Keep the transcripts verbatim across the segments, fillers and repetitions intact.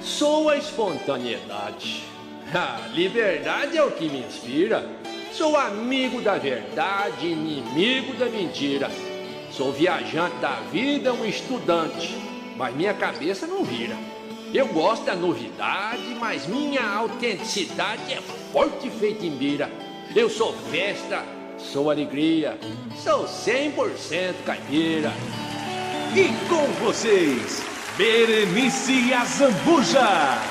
Sou a espontaneidade. A liberdade é o que me inspira. Sou amigo da verdade, inimigo da mentira. Sou viajante da vida, um estudante, mas minha cabeça não vira. Eu gosto da novidade, mas minha autenticidade é forte feita em mira. Eu sou festa, sou alegria, sou cem por cento caipira. E com vocês, Berenice Azambuja.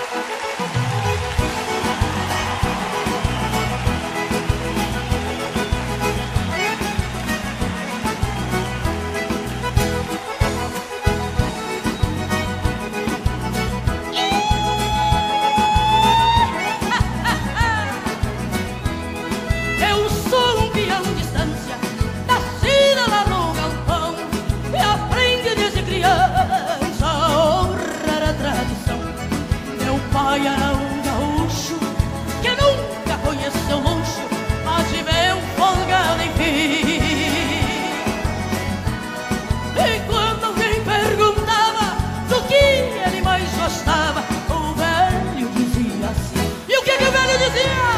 Era um gaúcho que nunca conheceu luxo, mas viveu folgado enfim. E quando alguém perguntava do que ele mais gostava, o velho dizia assim. E o que que o velho dizia?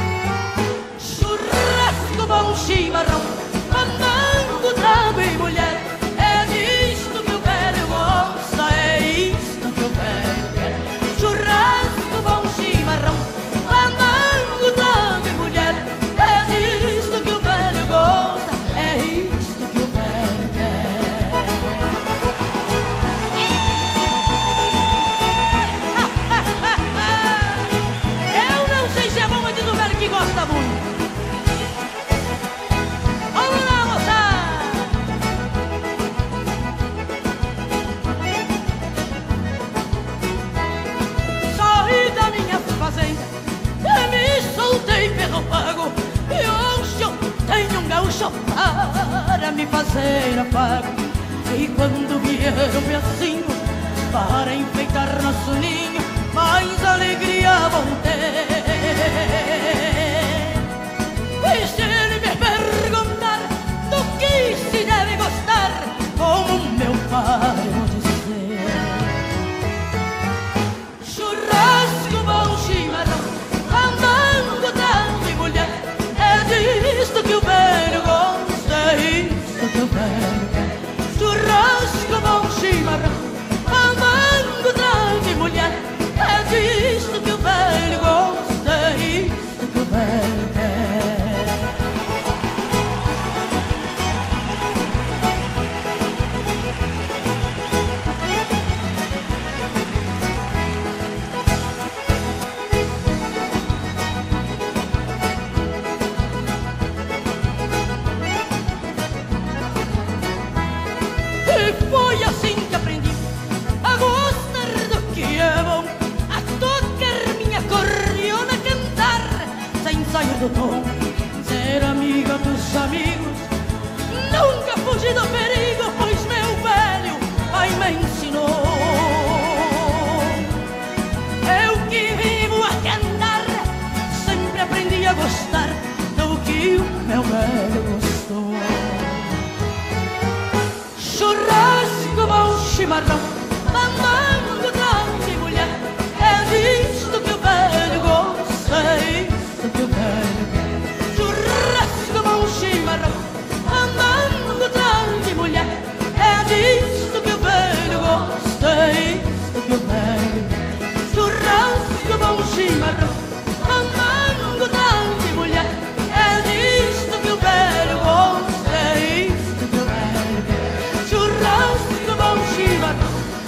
Churrasco, bom chimarrão, fandango, trago e mulher. É disto que o velho gosta, é isto que o velho quer. Churrasco, fandango, trago e mulher. É isto que o velho gosta, é isto que o velho quer. Eu não sei se é bom, mas diz o velho que gosta muito. Vamos lá, moçada! Saí da minha fazenda, me soltei pelo pago, e hoje eu tenho um gaúcho para me fazer afago. E quando vier o pedacinho para enfeitar nosso ninho, mais alegria vão ter. E se ele me perguntar do que se deve gostar, como meu pai eu vou dizer: churrasco, bom chimarrão, fandango, trago e mulher. É disto que o velho gosta, é isto que o velho quer. Churrasco, bom chimarrão, fandango, trago e mulher. É disto que o velho gosta, é isto que o velho quer. Foi assim que aprendi a gostar do que é bom, a tocar minha cordiona, cantar sem sair do tom, ser amiga dos amigos, nunca fugir do perigo, pois meu velho pai me ensinou. Eu que vivo a cantar, sempre aprendi a gostar do que o meu velho gostou. Churrasco, bom chimarrão, fandango, trago e mulher. É disto que o velho gosta, é isto que o velho quer. Churrasco, bom chimarrão, fandango, trago e mulher. É disto que o velho gosta, é isto que o velho quer. Churrasco, bom chimarrão, fandango, trago e mulher. É disto que o velho gosta, é isto que o velho quer. Churrasco, bom chimarrão,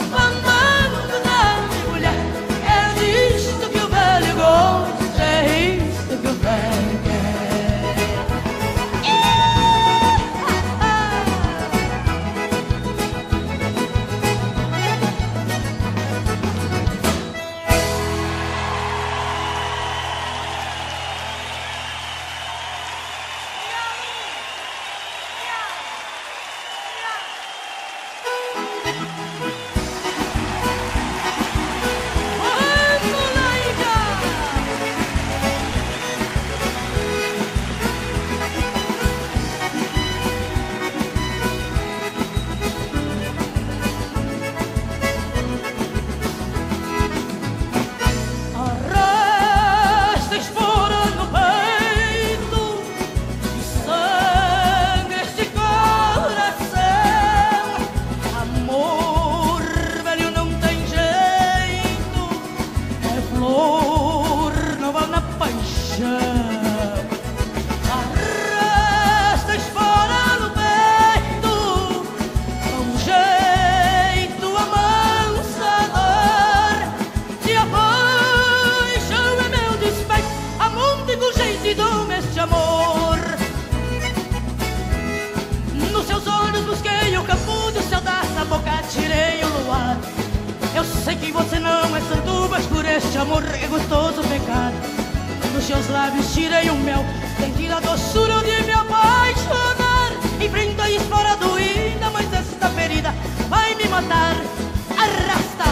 este amor é gostoso pecar. Dos seus lábios tirei o mel, sentindo a doçura de me apaixonar. Enfrenta a espora doída, mas esta ferida vai me matar. Arrasta!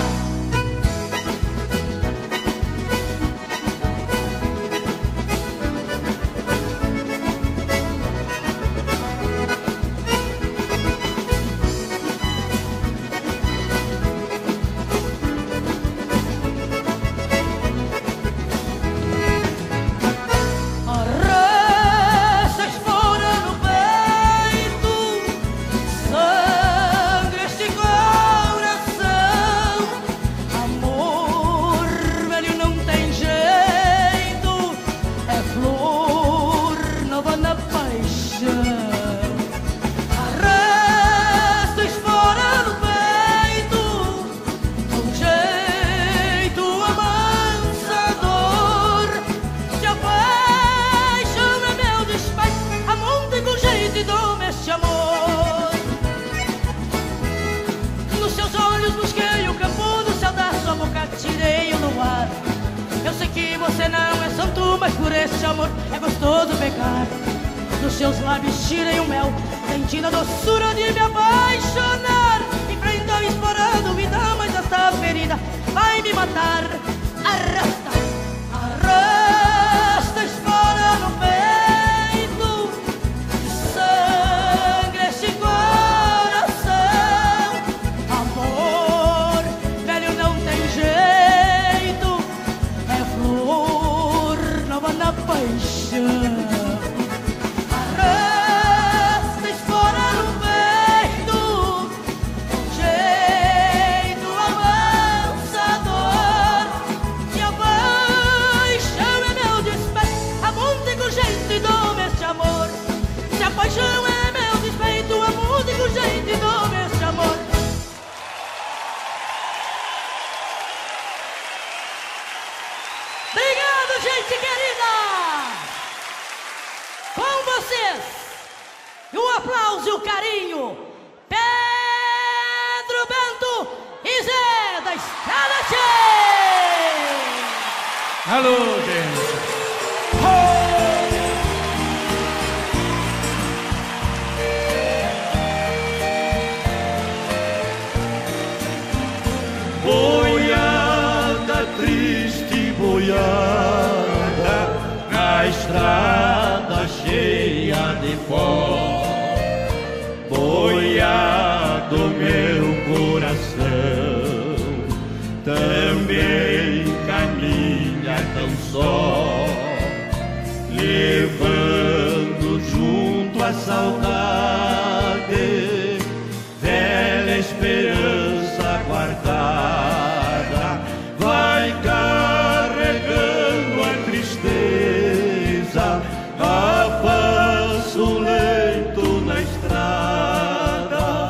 Você não é santo, mas por esse amor é gostoso pecar. Dos seus lábios tirei o mel, sentindo a doçura de me apaixonar. Enfrenta a espora dúvida, mas esta ferida vai me matar. Arrasta, arrasta a espora no peito, sangue este coração. Amor velho não tem jeito, é flor nova na paixão. Arrasta a espora no peito, com jeito avançador. Que a paixão é meu despeito, amonte com jeito e dou-me este amor. Se a paixão é meu despeito, amonte com jeito e dou-me este amor. Obrigado, gente querida! Com vocês, e um aplauso e um carinho, Pedro Bento e Zé da Estrada Tchê! Alô, gente! Boiada, triste boiada, na estrada cheia de pó. Boiado meu coração, também caminha tão só, levando junto a saudade, velha esperança guardada, vai carregando a tristeza a passo lento na estrada.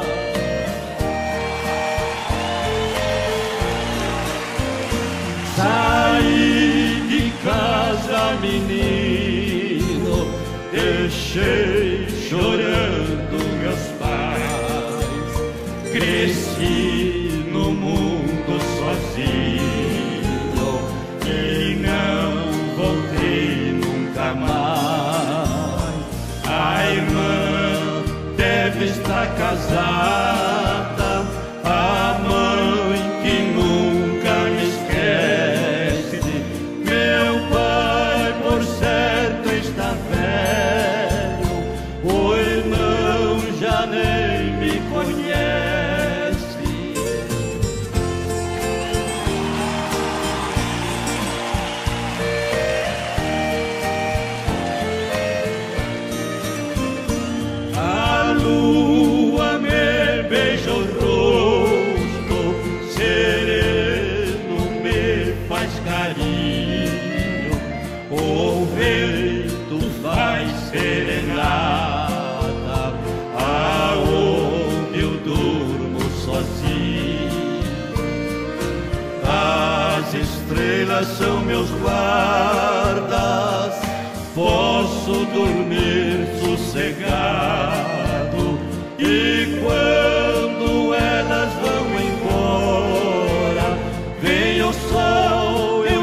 Saí de casa, menino, deixei chorando meus pais, cresci no mundo sozinho e não voltei nunca mais. A irmã deve estar casada, a mãe que nunca me esquece, meu pai por certo está velho, o irmão já nem me conhece. A lua me beija o rosto, sereno me faz carinho, o vento faz serenata aonde eu durmo sozinho. As estrelas são meus guardas, posso dormir sossegado, e quando elas vão embora, vem o sol e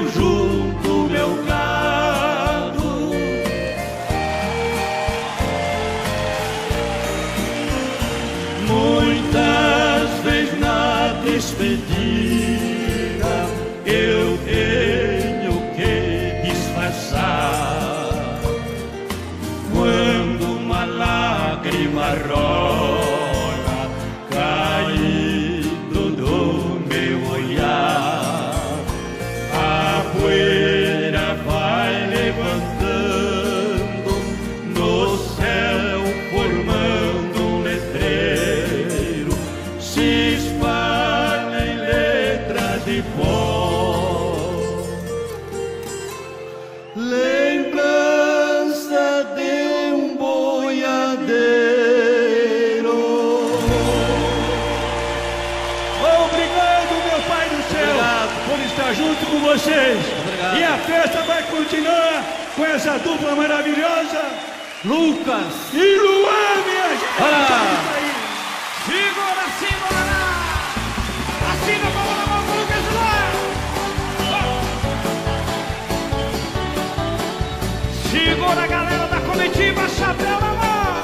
despedida eu tenho que disfarçar. Quando uma lágrima rola caindo do meu olhar, a poeira vai levantando no céu, formando um letreiro, se espalha em letra de pó. Lembrança de um boiadeiro. Obrigado, meu Pai do céu, obrigado por estar junto com vocês. Obrigado. E a festa vai continuar com essa dupla maravilhosa, Lucas e Luan, minha gente. Olá. Segura, segura! Assina a mão na mão com o Lucas e Luan. Segura a galera da comitiva, chapéu na mão.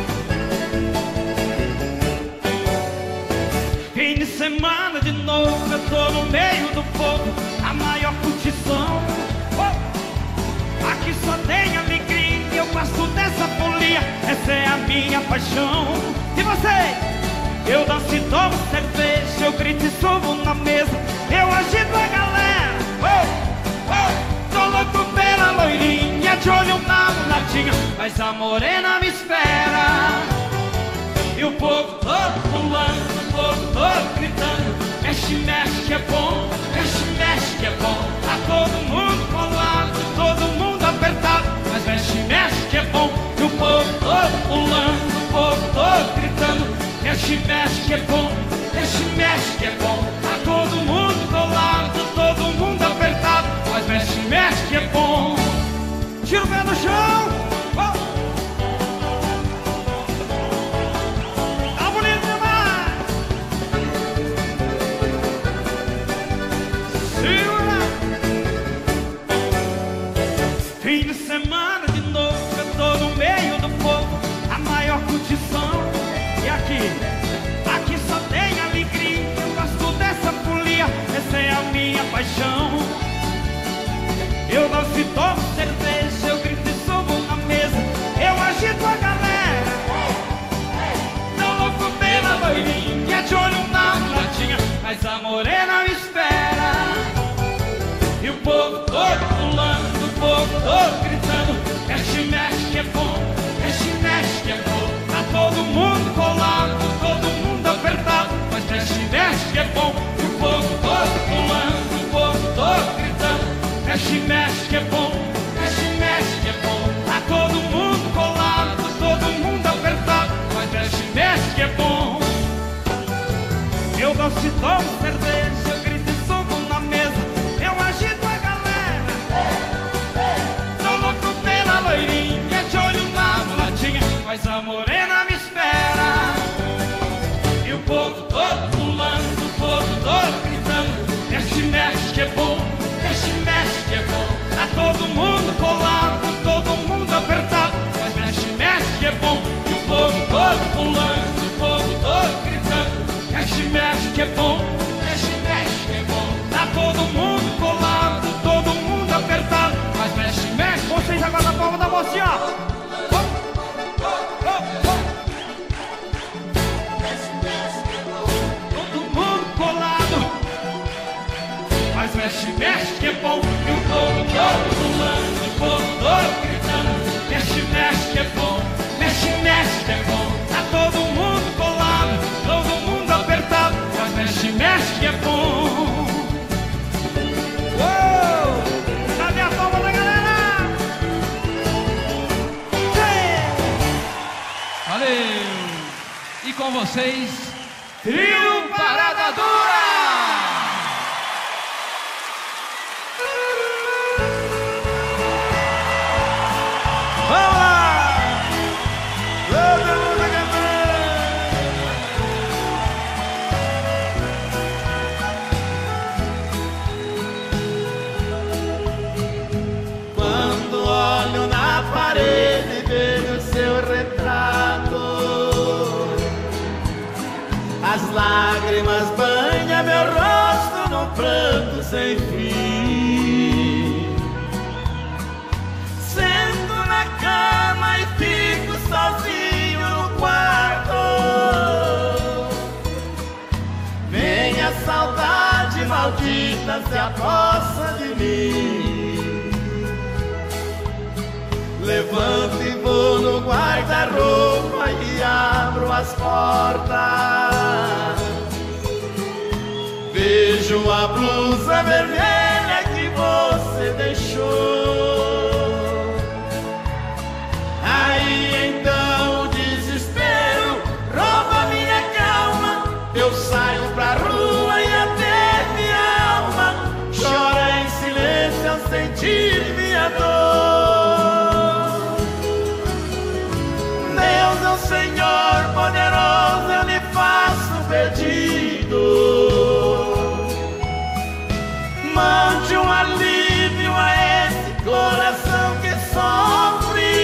Fim de semana de novo, eu tô no meio do povo, a maior curtição. Oh! Aqui só tem alegria, eu gosto dessa folia, essa é a minha paixão. E você? Eu danço e tomo cerveja, eu grito e subo na mesa, eu agito a galera. Oh! Oh! Tô louco pela loirinha, de olho na mulatinha, mas a morena me espera. E o povo todo pulando, o povo todo gritando, mexe, mexe que é bom, mexe, mexe que é bom. Tá todo mundo colado, todo mundo apertado, mas mexe, mexe que é bom. E o povo todo pulando, o povo todo gritando, mexe, mexe que é bom, mexe, mexe que é bom. Tá todo mundo colado, todo mundo apertado, mas mexe, mexe que é bom. Tira o pé no chão. Oh! Tá bonito demais. Segura. Fim de semana de novo, eu tô no meio do povo, a maior curtição. E aqui, aqui só tem alegria, eu gosto dessa folia, essa é a minha paixão. Eu danço e tomo cerveja, eu grito e subo na mesa, eu agito a galera. Tô louco pela loirinha, de olho na mulatinha, mas a morena me espera. E o povo todo pulando, o povo todo gritando, mexe, mexe que é bom, mexe, mexe que é bom. Tá todo mundo colado, todo mundo apertado, mas mexe, mexe que é bom. E o povo todo pulando, o povo todo gritando, mexe, mexe que é bom, mexe, mexe que é bom. Tá todo mundo colado, todo mundo apertado, mas mexe, mexe que é bom. Eu danço e tomo cerveja, eu grito e subo na mesa, eu agito a galera. Tô louco pela loirinha, de olho na mulatinha, mas a morena me espera. E o povo todo pulando, o povo todo gritando, mexe, mexe que é bom, mexe, mexe que é bom. Tá todo mundo colado, todo mundo apertado, mas mexe, mexe que é bom. E o povo todo pulando, o povo todo gritando, mexe, mexe que é bom, mexe, mexe que é bom. Tá todo mundo colado, todo mundo apertado, mas mexe, mexe. Vocês agora na palma da mocinha, ó. Oh, oh, oh, oh. Todo mundo colado, mas mexe, mexe que é bom. E o povo todo pulando, o povo todo gritando, mexe, mexe que é bom, mexe, mexe que é bom. Tá todo mundo colado, todo mundo apertado, mas mexe, mexe que é bom. Uou! Cadê a palma da galera? Sim! Valeu! E com vocês, Trio Parada Dura! Vamos lá! Todo mundo Quando olho na parede vejo seu retrato, as lágrimas banham meu rosto num pranto sem fim. Sento na cama e fico sozinho no quarto. Vem a saudade maldita, se apossa de mim. Levanto e vou no guarda-roupa e abro as portas. Vejo a blusa vermelha que você deixou. Aí então o desespero rouba minha calma. Eu saio pra rua e até minha alma chora em silêncio ao sentir minha dor. Deus é o Senhor poderoso, eu lhe faço um pedido. Mande um alívio a esse coração que sofre.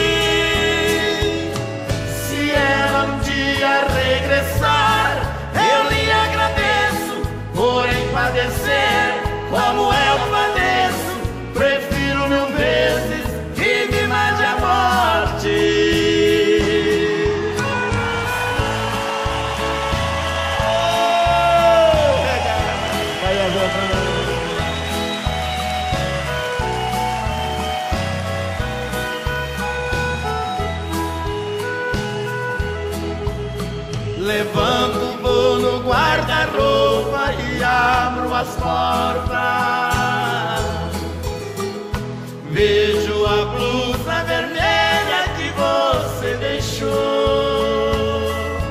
Se ela um dia regressar, eu lhe agradeço. Porém padecer como eu padeço, prefiro mil vezes que me mande a morte. Levanto, vou no guarda-roupa e abro as portas. Vejo a blusa vermelha que você deixou.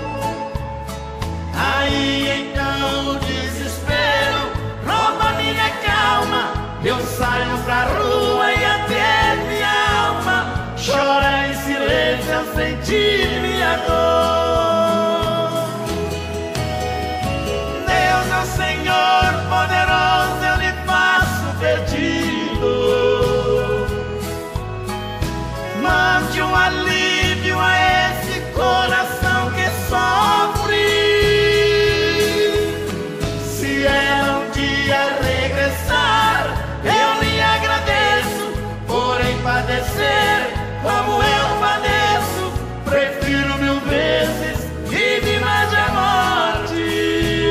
Aí então o desespero rouba minha calma. Eu saio pra rua e até minha alma chora em silêncio ao sentir minha dor. Senhor poderoso, eu lhe faço um pedido. Mande um alívio a esse coração que sofre. Se ela um dia regressar, eu lhe agradeço. Porém padecer como eu padeço, prefiro mil vezes que me mande a morte.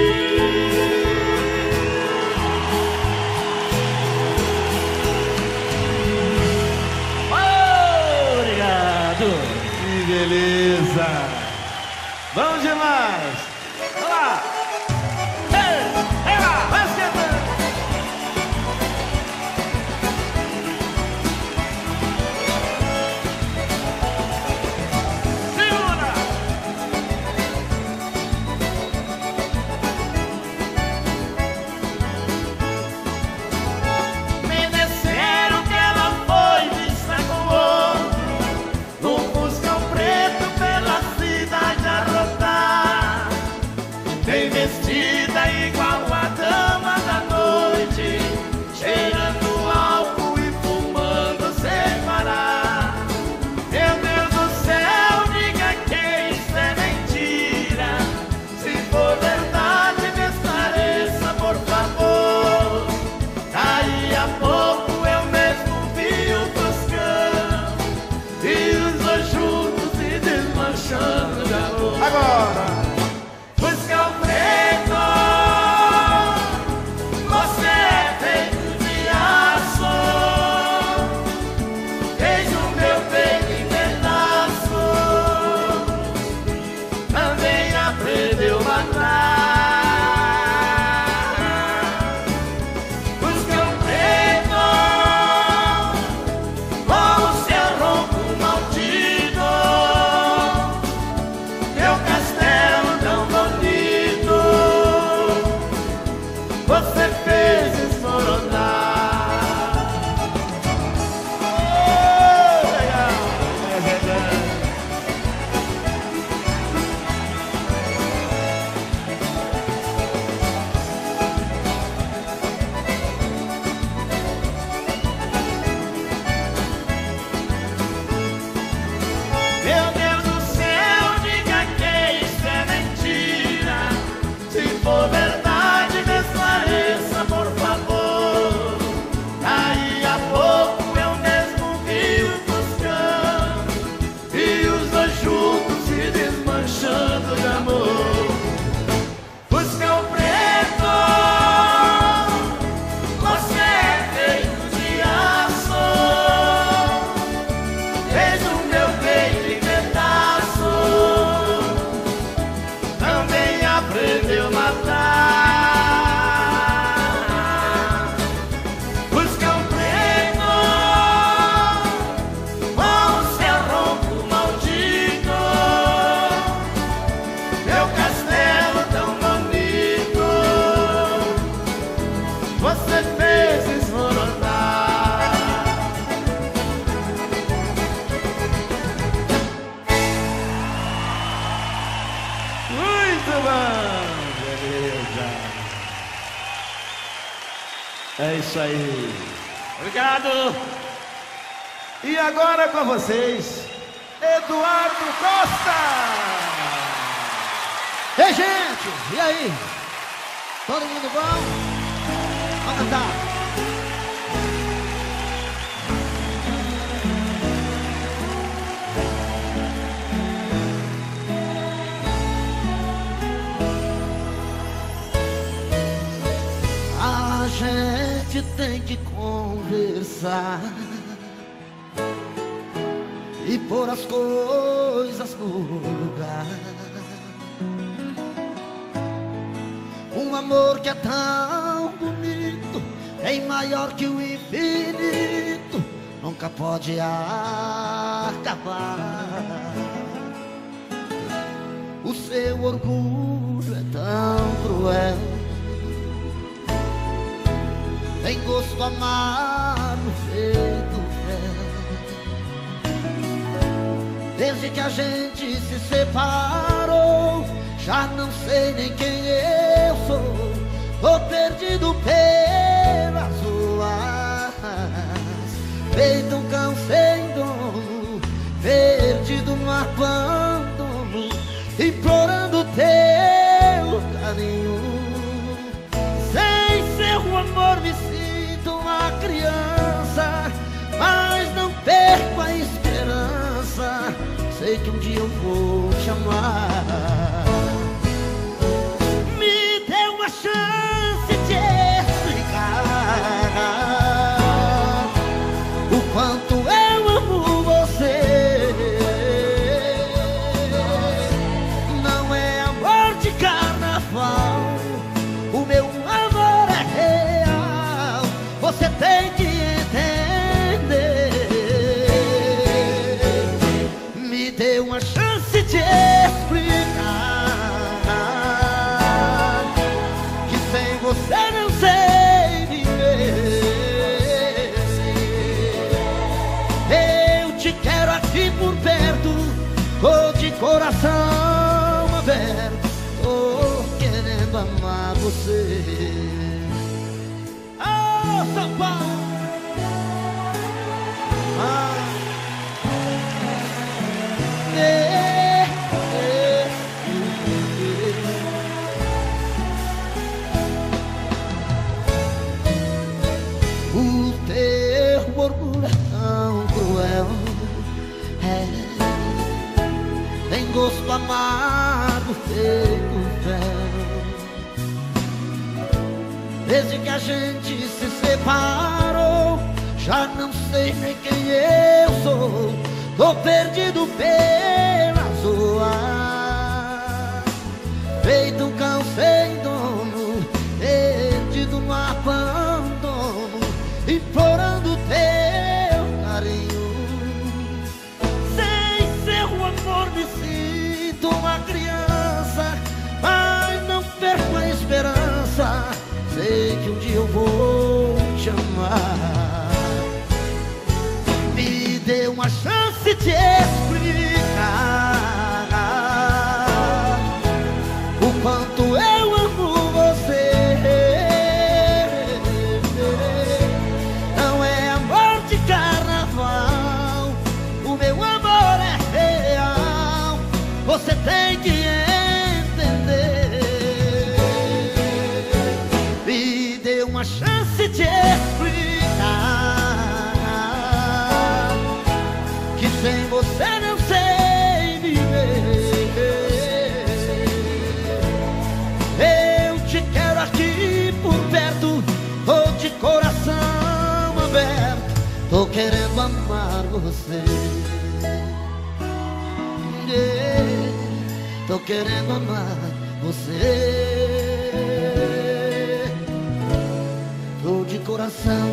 Que beleza! Vamos demais! Vamos lá! Ei, ei lá! Vai esquentando! Segura! Me disseram que ela foi vista com outro, num Fuscão preto pela cidade a rodar. É isso aí. Obrigado. E agora com vocês, Eduardo Costa. Ei, gente, e aí? Todo mundo bom? Vamos cantar. A gente tem que conversar e pôr as coisas no lugar. Um amor que é tão bonito, bem maior que o infinito, nunca pode acabar. O seu orgulho é tão cruel, tem gosto amargo feito fel. Desde que a gente se separou, já não sei nem quem eu sou. Tô perdido pelas ruas, feito um cão sem dono, perdido no abandono, implorando teu carinho. Sem seu amor me sinto uma criança, mas não perco a esperança. Sei que um dia eu vou te amar. Me dê uma chance de explicar o quanto eu amo você. Não é amor de carnaval, o meu amor é real. Você tem que entender. Me dê uma chance de explicar que sem você não sei viver. Eu te quero aqui por perto, tô de coração aberto, tô querendo amar você. Oh, São Paulo! Ah. É, é, é. O teu orgulho é tão cruel, é, tem gosto amargo feito fel. Desde que a gente se separou, já não sei nem quem eu sou. Tô perdido pelas ruas, feito um cão sem dono, perdido no abandono, implorando teu carinho. Sem seu amor me sinto uma criança, mas não perco a esperança. Sei que um dia eu vou te amar. Me dê uma chance de explicar o quanto eu amo você. Não é amor de carnaval, o meu amor é real. Você tem que entender. Me dê uma chance de explicar que sem você não sei viver. Eu te quero aqui por perto, tô de coração aberto, tô querendo amar você. Yeah, tô querendo amar você. Tô de coração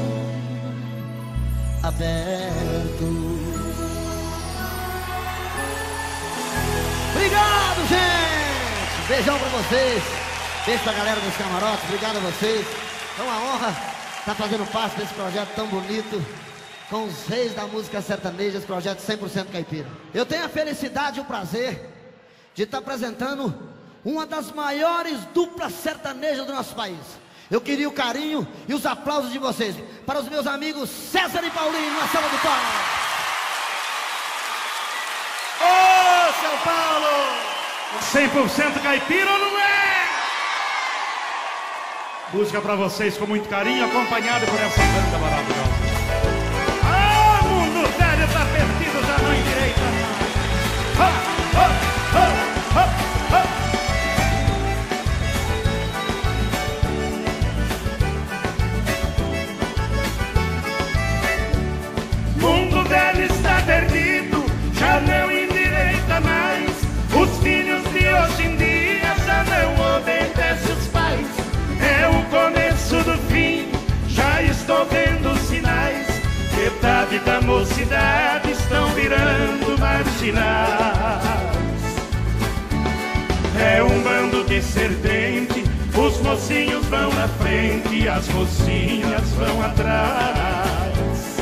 aberto. Obrigado, gente! Beijão pra vocês. Beijo pra galera dos camarotes. Obrigado a vocês. É uma honra estar fazendo parte desse projeto tão bonito, com os reis da música sertaneja, esse projeto cem por cento caipira. Eu tenho a felicidade e o prazer de estar apresentando uma das maiores duplas sertanejas do nosso país. Eu queria o carinho e os aplausos de vocês para os meus amigos César e Paulinho na sala de palmas. Ô, São Paulo! cem por cento caipira ou não é? Música pra vocês com muito carinho, acompanhado por essa banda maravilhosa. Ah, o mundo velho tá perdido, já não endireita mais. Ha, ha, ha, ha, ha. Mundo velho está perdido, já não endireita mais. Os filhos de hoje em dia já não obedecem os pais. É o começo do fim, já estou vendo sinais. Metade da mocidade estão virando marginais. É um bando de serpente, os mocinhos vão na frente, as mocinhas vão atrás.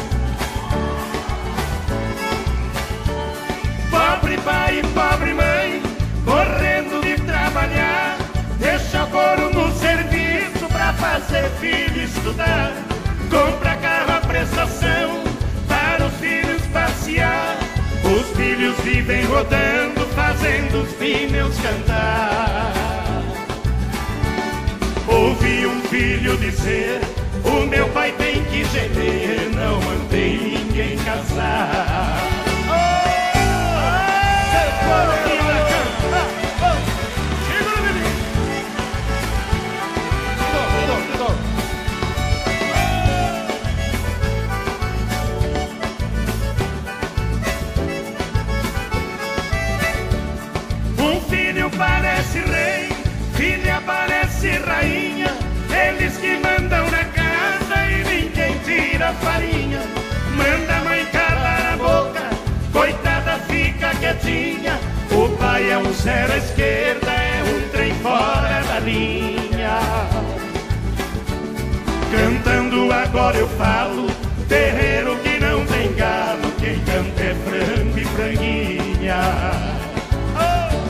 Pobre pai e pobre mãe, morrendo de trabalhar, deixa o couro no serviço pra fazer filho estudar. Compra carro à prestação para os filhos passear. Os filhos vivem rodando, fazendo os pneus cantar. Ouvi um filho dizer: o meu pai tem que gemer, não mandei ninguém casar. Um filho parece rei, filha parece rainha. Eles que mandam na casa e ninguém tira farinha. Manda a mãe calar a boca, coitada fica quietinha. O pai é um zero à esquerda, é um trem fora da linha. Cantando agora eu falo, terreiro que não tem galo, quem canta é frango e franguinha. Oh!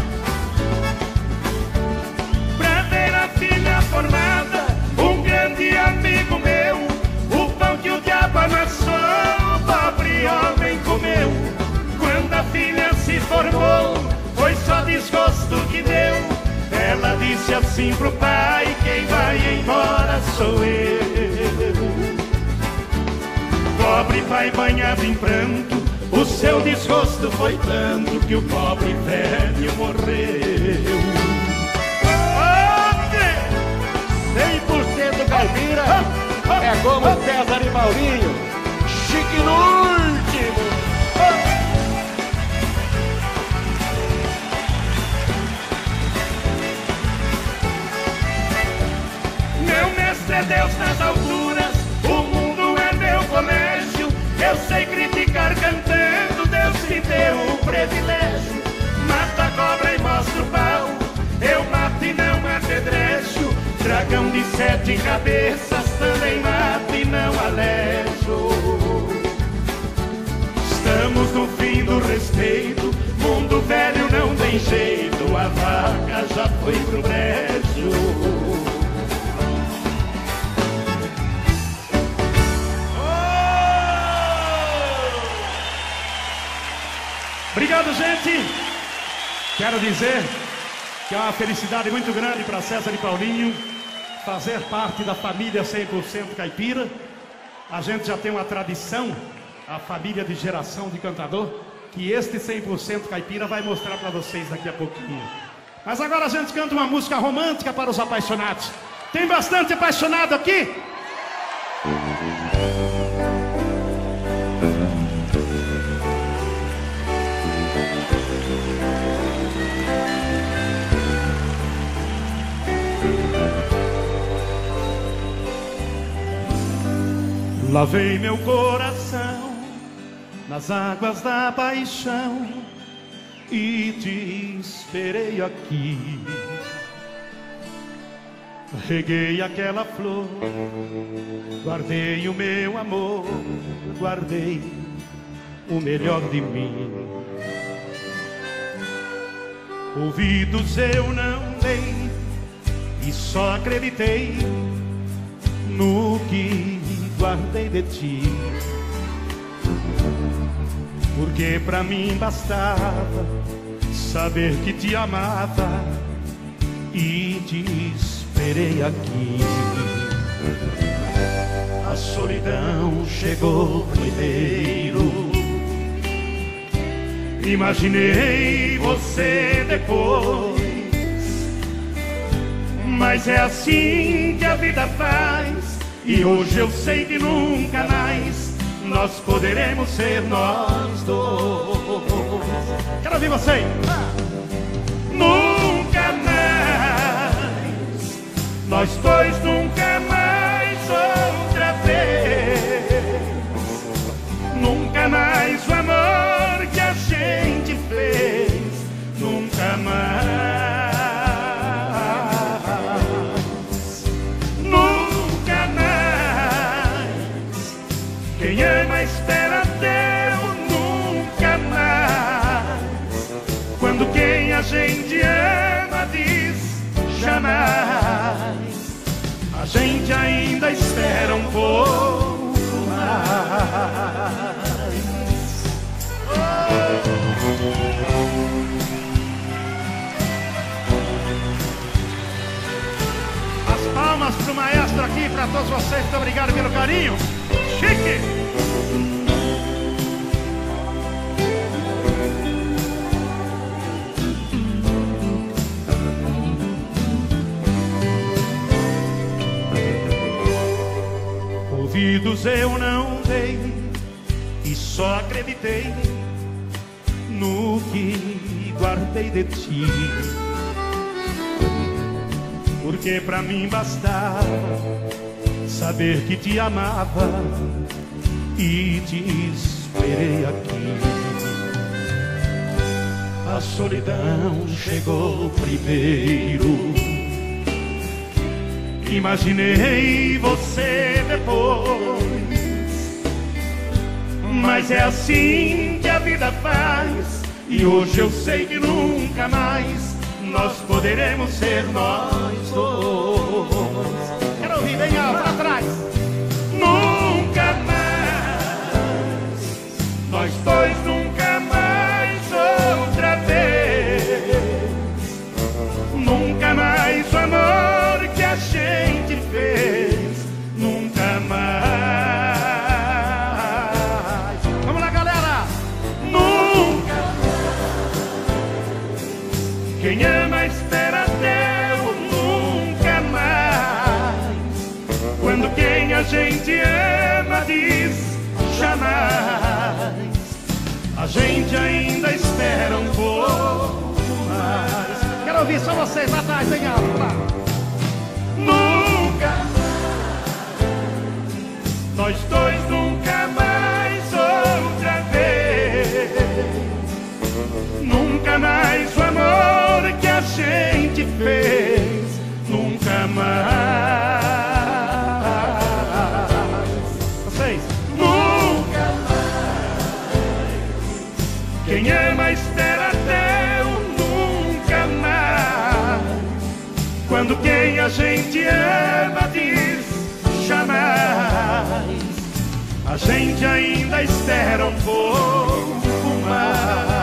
Pra ver a filha formada, um grande amigo meu, o pão que o diabo amassou, o pobre homem comeu. Quando a filha se formou, foi só desgosto que deu. Ela disse assim pro pai: quem vai embora sou eu. Pobre pai banhado em pranto, o seu desgosto foi tanto que o pobre velho morreu. cem por cento caipira é como César e Paulinho, chique no último. Meu mestre é Deus nas alturas, o mundo é meu colégio. Eu sei criticar cantando, Deus me deu o privilégio. Mata a cobra e mostra o pau, eu mato e não apedrejo. Dragão de sete cabeças também mato e não alejo. Estamos no fim do respeito, mundo velho não tem jeito, a vaca já foi pro brejo. Obrigado, gente. Quero dizer que é uma felicidade muito grande para César e Paulinho fazer parte da família cem por cento caipira. A gente já tem uma tradição, a família de geração de cantador, que este cem por cento caipira vai mostrar para vocês daqui a pouquinho. Mas agora a gente canta uma música romântica para os apaixonados. Tem bastante apaixonado aqui? Lavei meu coração nas águas da paixão e te esperei aqui. Reguei aquela flor, guardei o meu amor, guardei o melhor de mim. Ouvidos eu não dei e só acreditei no que guardei de ti, porque pra mim bastava saber que te amava e te esperei aqui. A solidão chegou primeiro, imaginei você depois, mas é assim que a vida faz, e hoje eu sei que nunca mais nós poderemos ser nós dois. Quero ouvir você. Nunca mais, nós dois nunca mais outra vez. Nunca mais o amor que a gente fez, nunca mais. Nunca mais. Quem ama espera Deus, nunca mais. Quando quem a gente ama diz jamais, a gente ainda espera um pouco mais. As palmas pro maestro aqui, para todos vocês. Muito obrigado pelo carinho. Chique! Ouvidos eu não dei e só acreditei no que guardei de ti, porque pra mim bastava saber que te amava e te esperei aqui. A solidão chegou primeiro, imaginei você depois, mas é assim que a vida faz, e hoje eu sei que nunca mais nós poderemos ser nós dois. Quero ouvir bem alto pra trás. Nunca mais, nós dois nunca mais outra vez. Nunca mais o amor que a gente fez, nunca mais. Vamos lá, galera. Nunca mais. Quem ama espera Deus, nunca mais. Quando quem a gente ama diz jamais, a gente ainda espera um pouco mais. Quero ouvir só vocês lá atrás, bem alto, lá. Nunca mais, nós dois nunca mais outra vez. Nunca mais o amor que a gente fez, nunca mais. Vocês, nunca mais. Quem ama espera Deus, nunca mais. Quando quem a gente ama diz jamais, a gente ainda espera um pouco mais.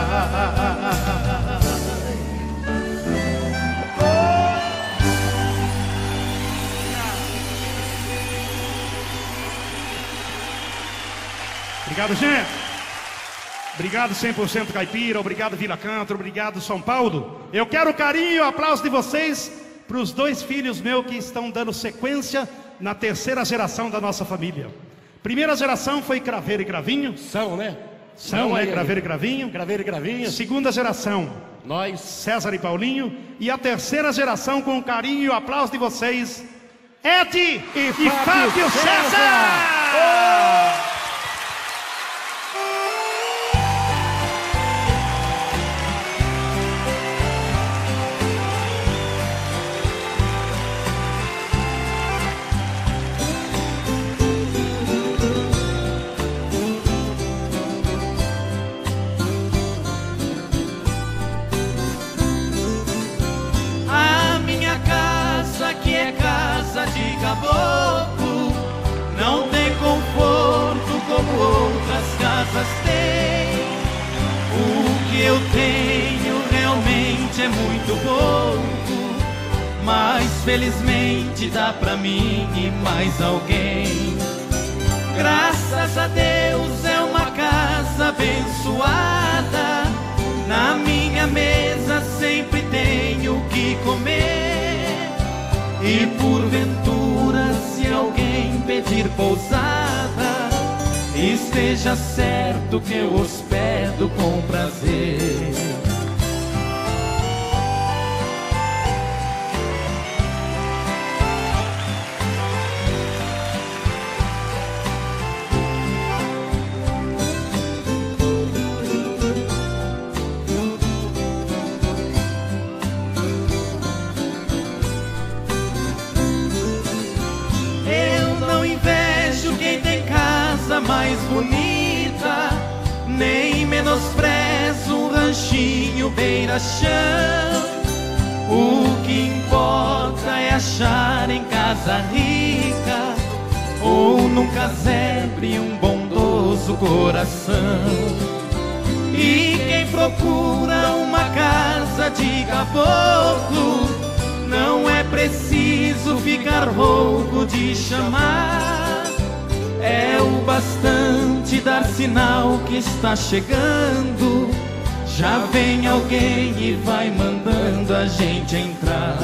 Obrigado, gente. Obrigado cem por cento Caipira, obrigado Vila Canto, obrigado São Paulo. Eu quero o carinho e o aplauso de vocês para os dois filhos meus que estão dando sequência na terceira geração da nossa família. Primeira geração foi Craveiro e Cravinho. São, né? São, né? Craveiro e Cravinho. Craveiro e Cravinho. Segunda geração, Nós. César e Paulinho. E a terceira geração, com o carinho e o aplauso de vocês, Ed e, e Fábio, Fábio César! César! Oh! casa de caboclo não tem conforto como outras casas têm. O que eu tenho realmente é muito pouco, mas felizmente dá pra mim e mais alguém. Graças a Deus é uma casa abençoada, na minha mesa sempre tenho o que comer. E porventura se alguém pedir pousada, esteja certo que eu hospedo com prazer. Mais bonita, nem menosprezo um ranchinho beira-chão. O que importa é achar em casa rica ou num casebre um bondoso coração. E quem procura uma casa de caboclo, não é preciso ficar rouco de chamar. É o bastante dar sinal que está chegando. Já vem alguém e vai mandando a gente entrar.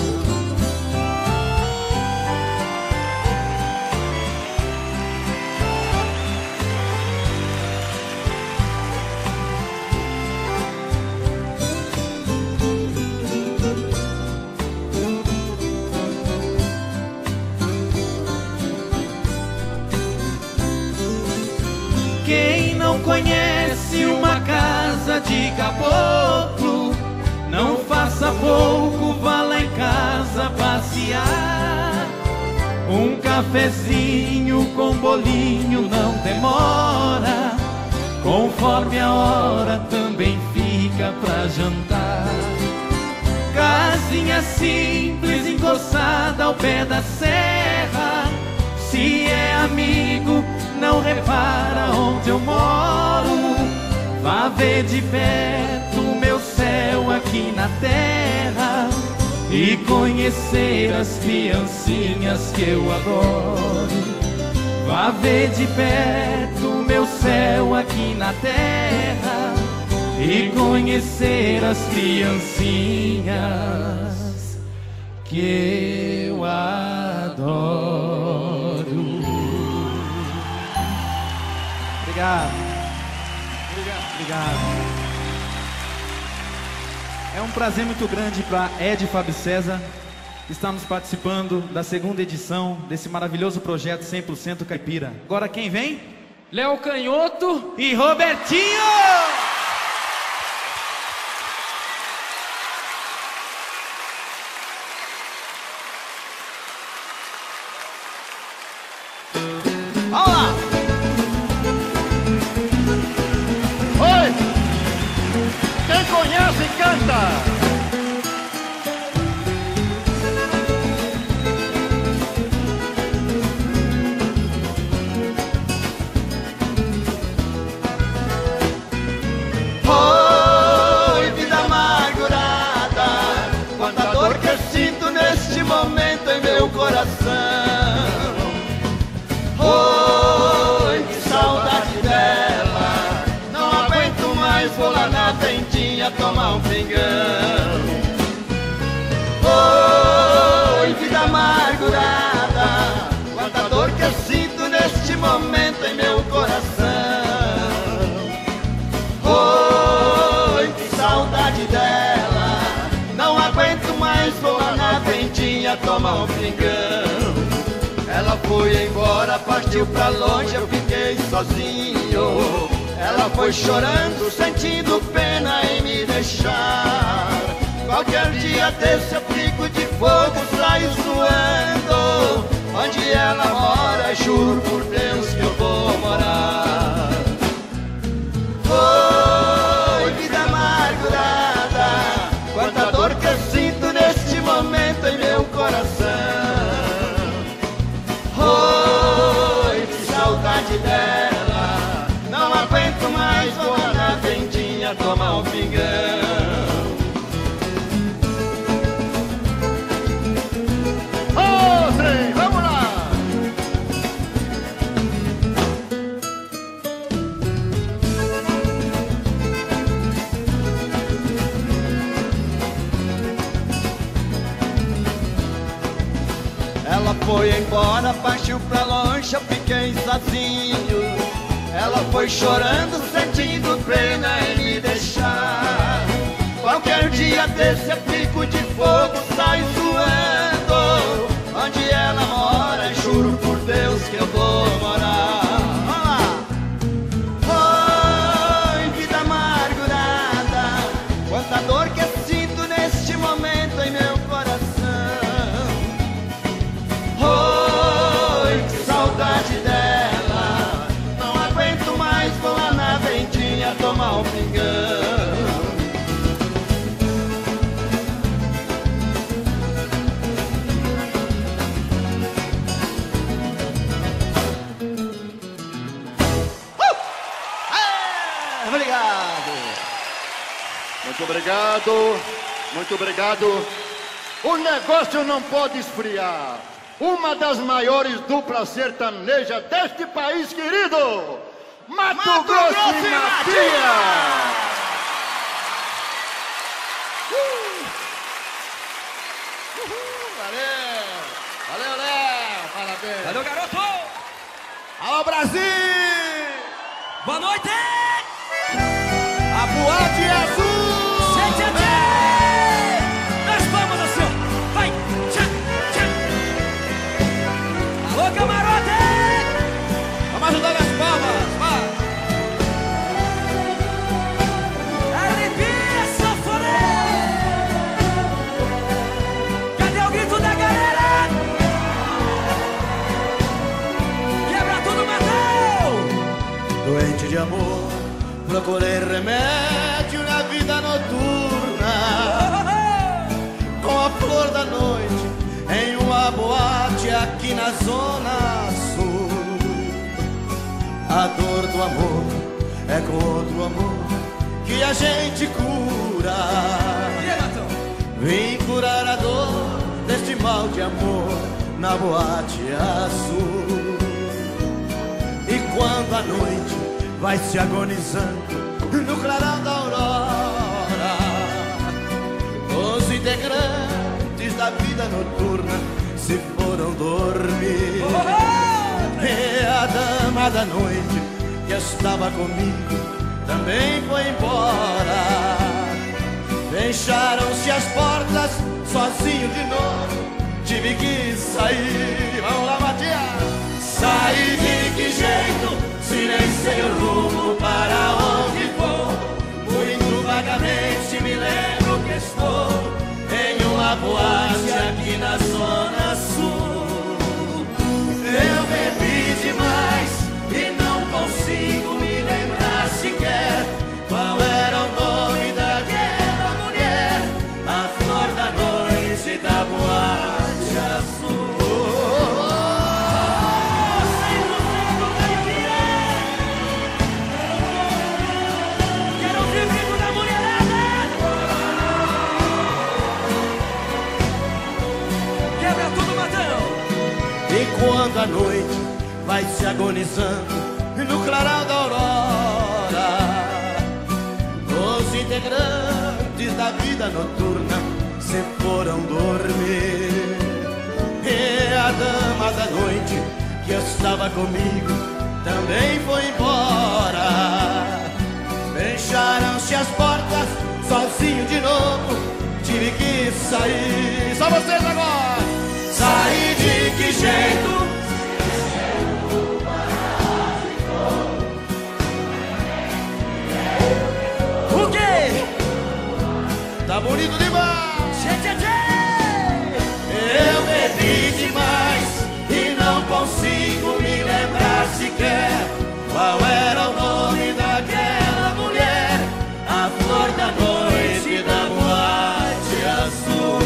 Quem não conhece uma casa de caboclo, não faça pouco, vá lá em casa passear. Um cafezinho com bolinho não demora, conforme a hora também fica pra jantar. Casinha simples encostada ao pé da serra, se é amigo não repara onde eu moro. Vá ver de perto o meu céu aqui na terra e conhecer as criancinhas que eu adoro. Vá ver de perto o meu céu aqui na terra e conhecer as criancinhas que eu adoro. Obrigado. Obrigado. Obrigado. É um prazer muito grande para Ed e Fábio César estarmos participando da segunda edição desse maravilhoso projeto cem por cento Caipira. Agora quem vem? Léo Canhoto e Robertinho! Vamos lá! Oi! Quem conhece, canta! Oi, vida amargurada, quanta dor que eu sinto neste momento em meu coração. Oi, que saudade dela, não aguento mais, vou lá na vendinha tomar um pingão. Oi, vida amargurada, quanta dor que eu sinto neste momento em meu coração. Oi, que saudade dela, não aguento mais, vou lá na vendinha tomar um pingão. Ela foi embora, partiu pra longe, eu fiquei sozinho. Ela foi chorando, sentindo pena em me deixar. Qualquer dia desse eu fico de fogo, saio suando. Onde ela mora, juro por Deus que eu vou morar. Oi, vida amargurada, quanta dor que eu sinto neste momento em meu coração. Ela foi embora, partiu pra longe, eu fiquei sozinho. Ela foi chorando, sentindo pena em me deixar. Qualquer dia desse eu fico de fogo, saio suando. Onde ela mora, juro por Deus que eu vou morar. Oi, vida amargurada, quanta dor que eu sinto neste momento em meu coração. Oi, que saudade dela, não aguento mais, vou lá na vendinha tomar um pingão. Muito obrigado, muito obrigado. O negócio não pode esfriar. Uma das maiores duplas sertanejas deste país querido, Mato, Mato Grosso, Grosso e Matias. Uh! Uhul, valeu, valeu, Léo, parabéns. Valeu, garoto. Alô, Brasil. Boa noite. A boate é azul. Nós vamos assim, ó. Vai, tchá, tchá. Alô, camarote! Vamos ajudar nas palmas, vai. Arrepia, sanfoneiro! Cadê o grito da galera? Quebra tudo, matou! Doente de amor, procurei remédio na vida noturna, com a flor da noite em uma boate aqui na zona sul. A dor do amor é com outro amor que a gente cura. Vim curar a dor deste mal de amor na boate azul. E quando a noite vai se agonizando no clarão da aurora, os integrantes da vida noturna se foram dormir. E a dama da noite que estava comigo também foi embora. Fecharam-se as portas, sozinho de novo tive que sair. Vamos lá, Matias! Saí de que jeito, se nem sei o rumo para onde vou. Muito vagamente me lembro que estou em uma boate aqui na zona sul. Eu bebi demais e não consigo me lembrar sequer qual era o nome daquela mulher, a flor da noite da boate azul. Quando a noite vai se agonizando no clarão da aurora, os integrantes da vida noturna se foram dormir. E a dama da noite que estava comigo também foi embora. Fecharam-se as portas, sozinho de novo tive que sair. Só vocês agora! Saí de que jeito? O quê? Tá bonito demais! Tchê, tchê, tchê. Eu bebi demais e não consigo me lembrar sequer qual era o nome daquela mulher, a flor da noite da boate azul.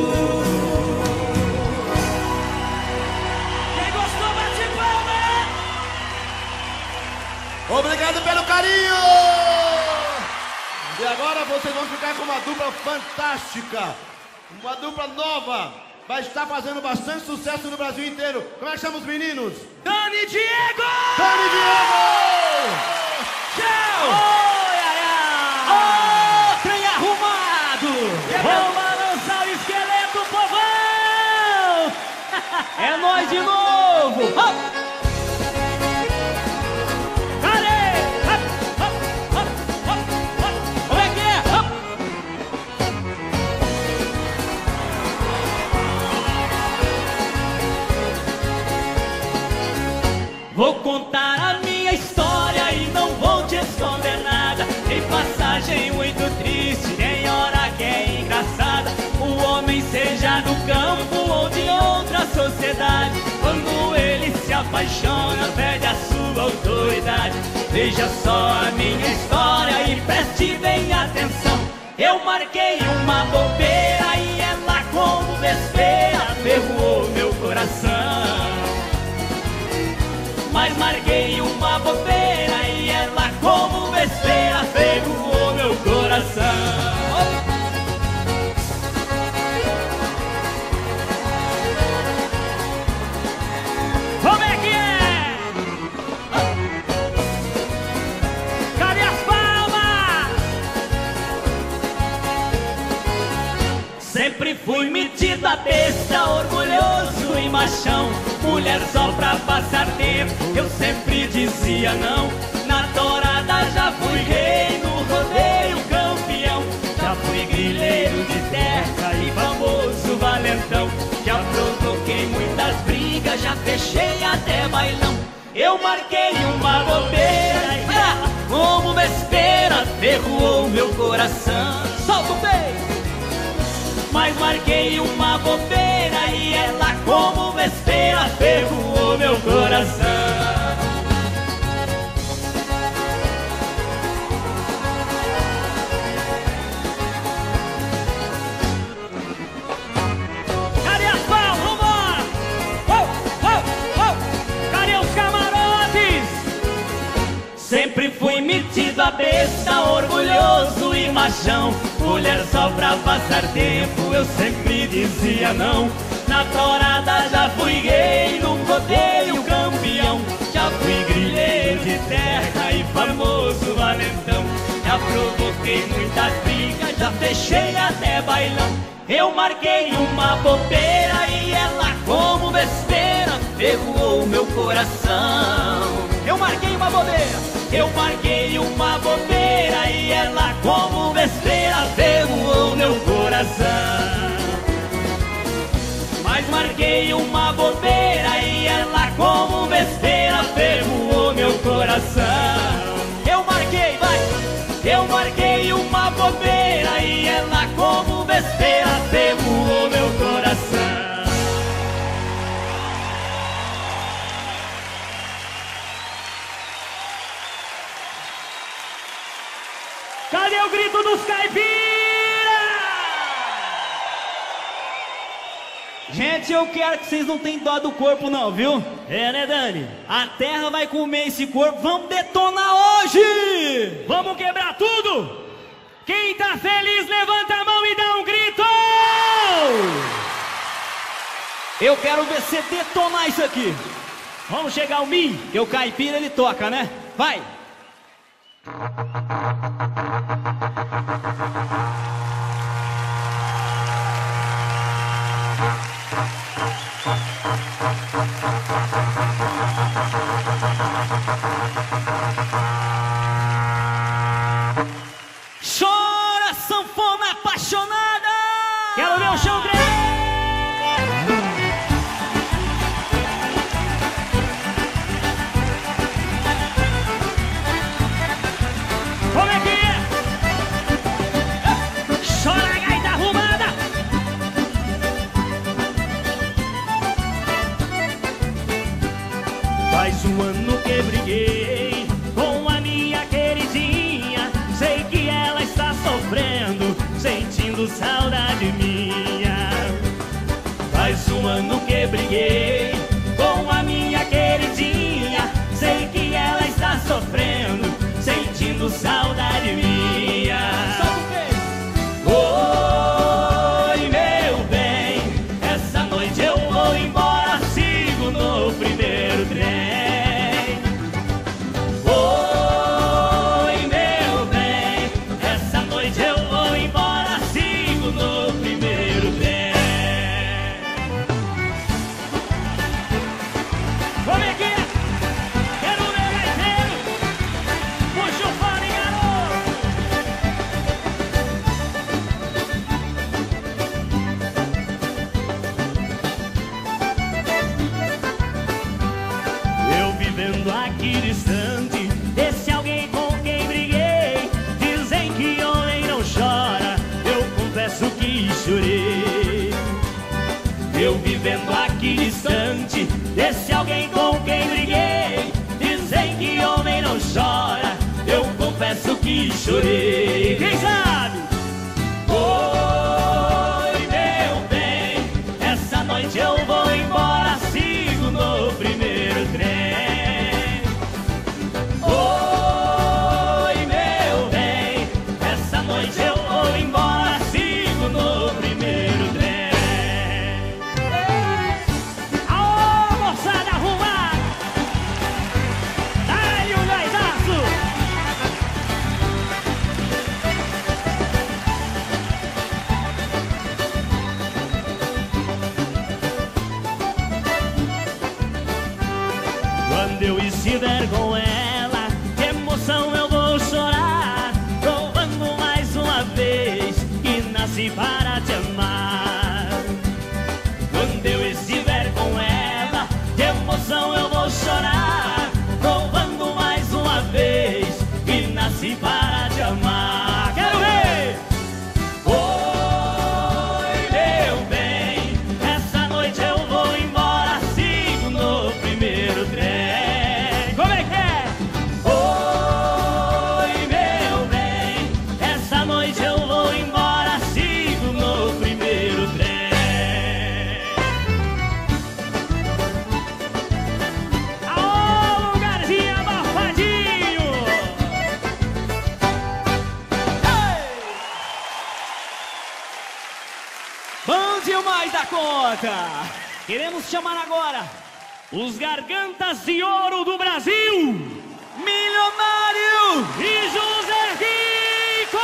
Obrigado pelo carinho! E agora vocês vão ficar com uma dupla fantástica, uma dupla nova, vai estar fazendo bastante sucesso no Brasil inteiro. Como é que chama os meninos? Dani e Diego! Dani e Diego! Tchau! Oi, ai, ai! Ô, trem arrumado! Vamos balançar o esqueleto, povão! É nós de novo! Hop! Cadê? Hop, hop, hop, hop, hop. Como é que é? Hop. Vou contar a minha história e não vou te esconder nada. Tem passagem muito triste, tem hora que é engraçada. O homem, seja no campo ou de outra sociedade, quando ele se apaixona, perde a sua autoridade. Veja só a minha história e preste bem atenção. Eu marquei uma bobeira e ela, como besteira, ferrou meu coração. Mas marquei uma bobeira e ela, como besteira, ferrou meu coração. Como é que é? Cadê as palmas? Sempre fui metido a besta, orgulhoso e machão. Mulher só pra passar tempo, eu sempre dizia não. Na tourada já fui rei, no rodeio campeão. Já fui grileiro de terra e famoso valentão. Já provoquei muitas brigas, já fechei até bailão. Eu marquei uma bobeira e ela, como besteira, ferrou meu coração. Solta o peito! Mas marquei uma bobeira e ela, como besteira, ferrou meu coração. Cadê as palmas? Vambora! Oh, oh, oh. Cadê os camarotes? Sempre fui metido a besta, orgulhoso e machão. Mulher só pra passar tempo, eu sempre dizia não. Na tourada já fui rei, no rodeio campeão. Já fui grileiro de terra e famoso valentão. Já provoquei muitas brigas, já fechei até bailão. Eu marquei uma bobeira e ela, como besteira, ferrou meu coração. Eu marquei uma bobeira. Eu marquei uma bobeira e ela, como besteira, ferrou meu coração. Mas marquei uma bobeira e ela, como besteira, ferrou meu coração. Eu marquei, vai! Eu marquei uma bobeira e ela, como besteira, ferrou meu coração. Cadê o grito dos caipiras? Gente, eu quero que vocês não tenham dó do corpo não, viu? É, né, Dani? A terra vai comer esse corpo, vamos detonar hoje! Vamos quebrar tudo? Quem tá feliz, levanta a mão e dá um grito! Eu quero ver você detonar isso aqui. Vamos chegar ao Mi, que o caipira ele toca, né? Vai! Chora, sanfona apaixonada! Quero ver o chão tremer! Como é que é? Chora, gaita arrumada! Faz um ano que briguei com a minha queridinha. Sei que ela está sofrendo, sentindo saudade minha. Faz um ano que briguei com a minha queridinha. Sei que ela está sofrendo, sentindo saudade minha. Oi, meu bem, essa noite eu vou embora, sigo no primeiro trem. Oi, meu bem, essa noite eu vou embora, sigo no primeiro trem. vivendo aqui distante desse alguém com quem briguei. Dizem que homem não chora, eu confesso que chorei. Eu vivendo aqui distante desse alguém com quem briguei. Dizem que homem não chora, eu confesso que chorei. Quem sabe? Oi, meu bem, essa noite eu vou embora, sigo no primeiro trem. Oi, meu bem, essa noite eu vou embora, sigo no primeiro trem. Aô, moçada arrumada, dá-lhe um gaisaço. Quando eu estiver com ela, que emoção eu vou chorar, provando mais uma vez que nasci para te amar. Quando eu estiver com ela, que emoção eu vou chorar, provando mais uma vez que nasci para te amar. Quero ver! Oi, meu bem, essa noite eu vou embora, sigo no primeiro trem. Como é que é? Oi, meu bem, essa noite eu vou embora, sigo no primeiro trem. Aô, lugarzinho abafadinho! Bom demais da conta! Queremos chamar agora os Gargantas de Ouro do Brasil, Milionário e José Rico!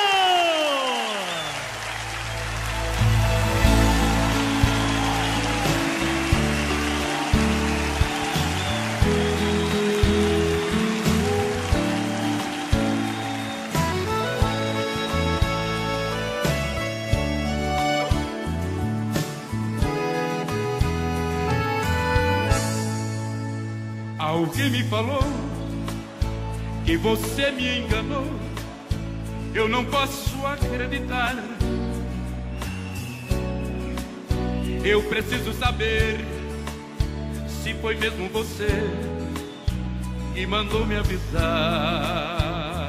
Alguém me falou que você me enganou, eu não posso acreditar. Eu preciso saber se foi mesmo você que mandou me avisar.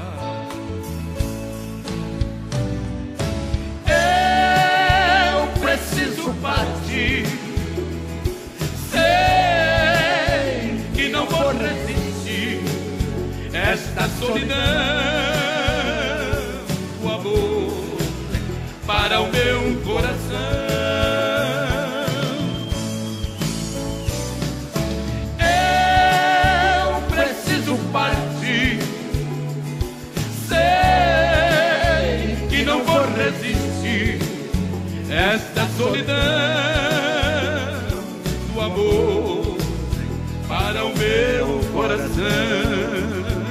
Eu preciso partir, sei que não vou resistir esta solidão. O amor para o meu coração. Eu preciso partir, sei que não vou resistir esta solidão do amor para o meu coração.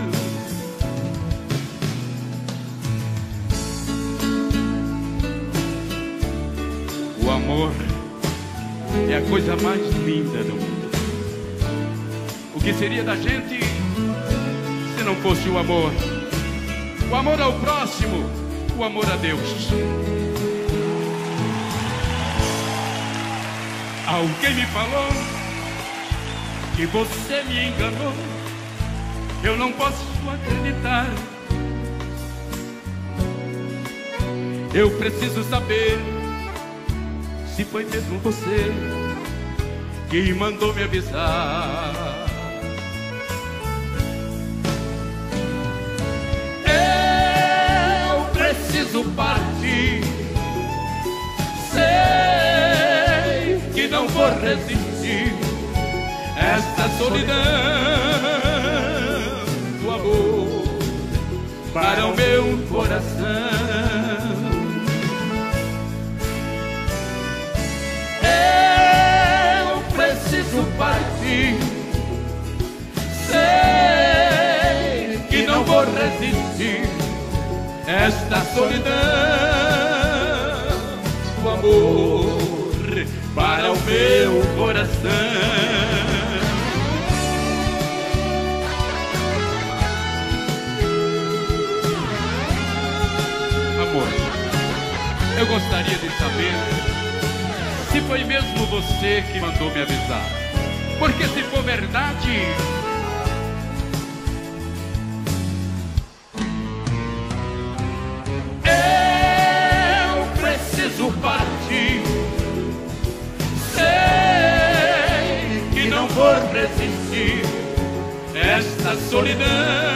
O amor é a coisa mais linda do mundo. O que seria da gente se não fosse o amor? O amor ao próximo, o amor a Deus. Alguém me falou que você me enganou, eu não posso acreditar. Eu preciso saber se foi mesmo você que mandou me avisar. Eu preciso partir, sei que não vou resistir esta solidão do amor para o meu coração. Eu preciso partir, sei que não vou resistir esta solidão do amor para o meu coração. você que mandou me avisar. Porque se for verdade, eu preciso partir. Sei que não vou resistir esta solidão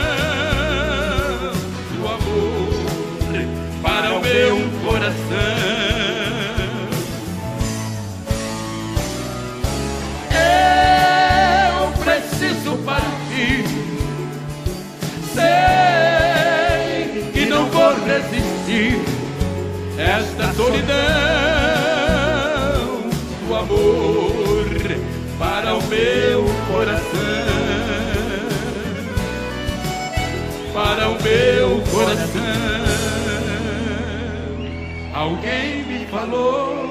do amor para o meu coração. Eu preciso partir. Sei que não vou resistir esta solidão do amor para o meu coração. Para o meu coração. Alguém me falou.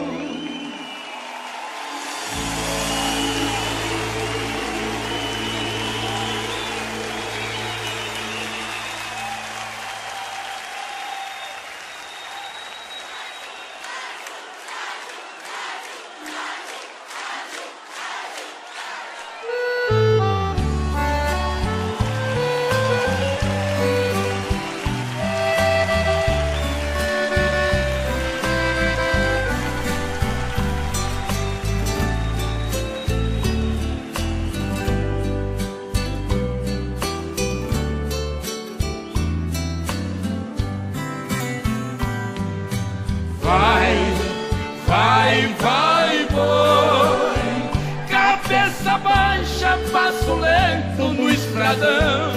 Vai, vai, vai, boi, cabeça baixa, passo lento no estradão.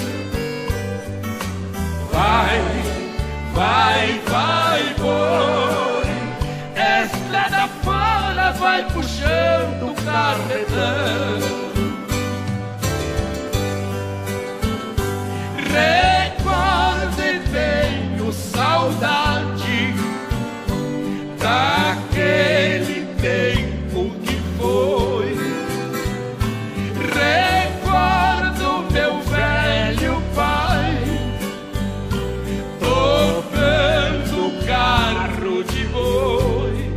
Vai, vai, vai, boi, estrada fora, vai puxando o carretão. Recordo e tenho saudade daquele tempo que foi. Recordo meu velho pai tocando carro de boi.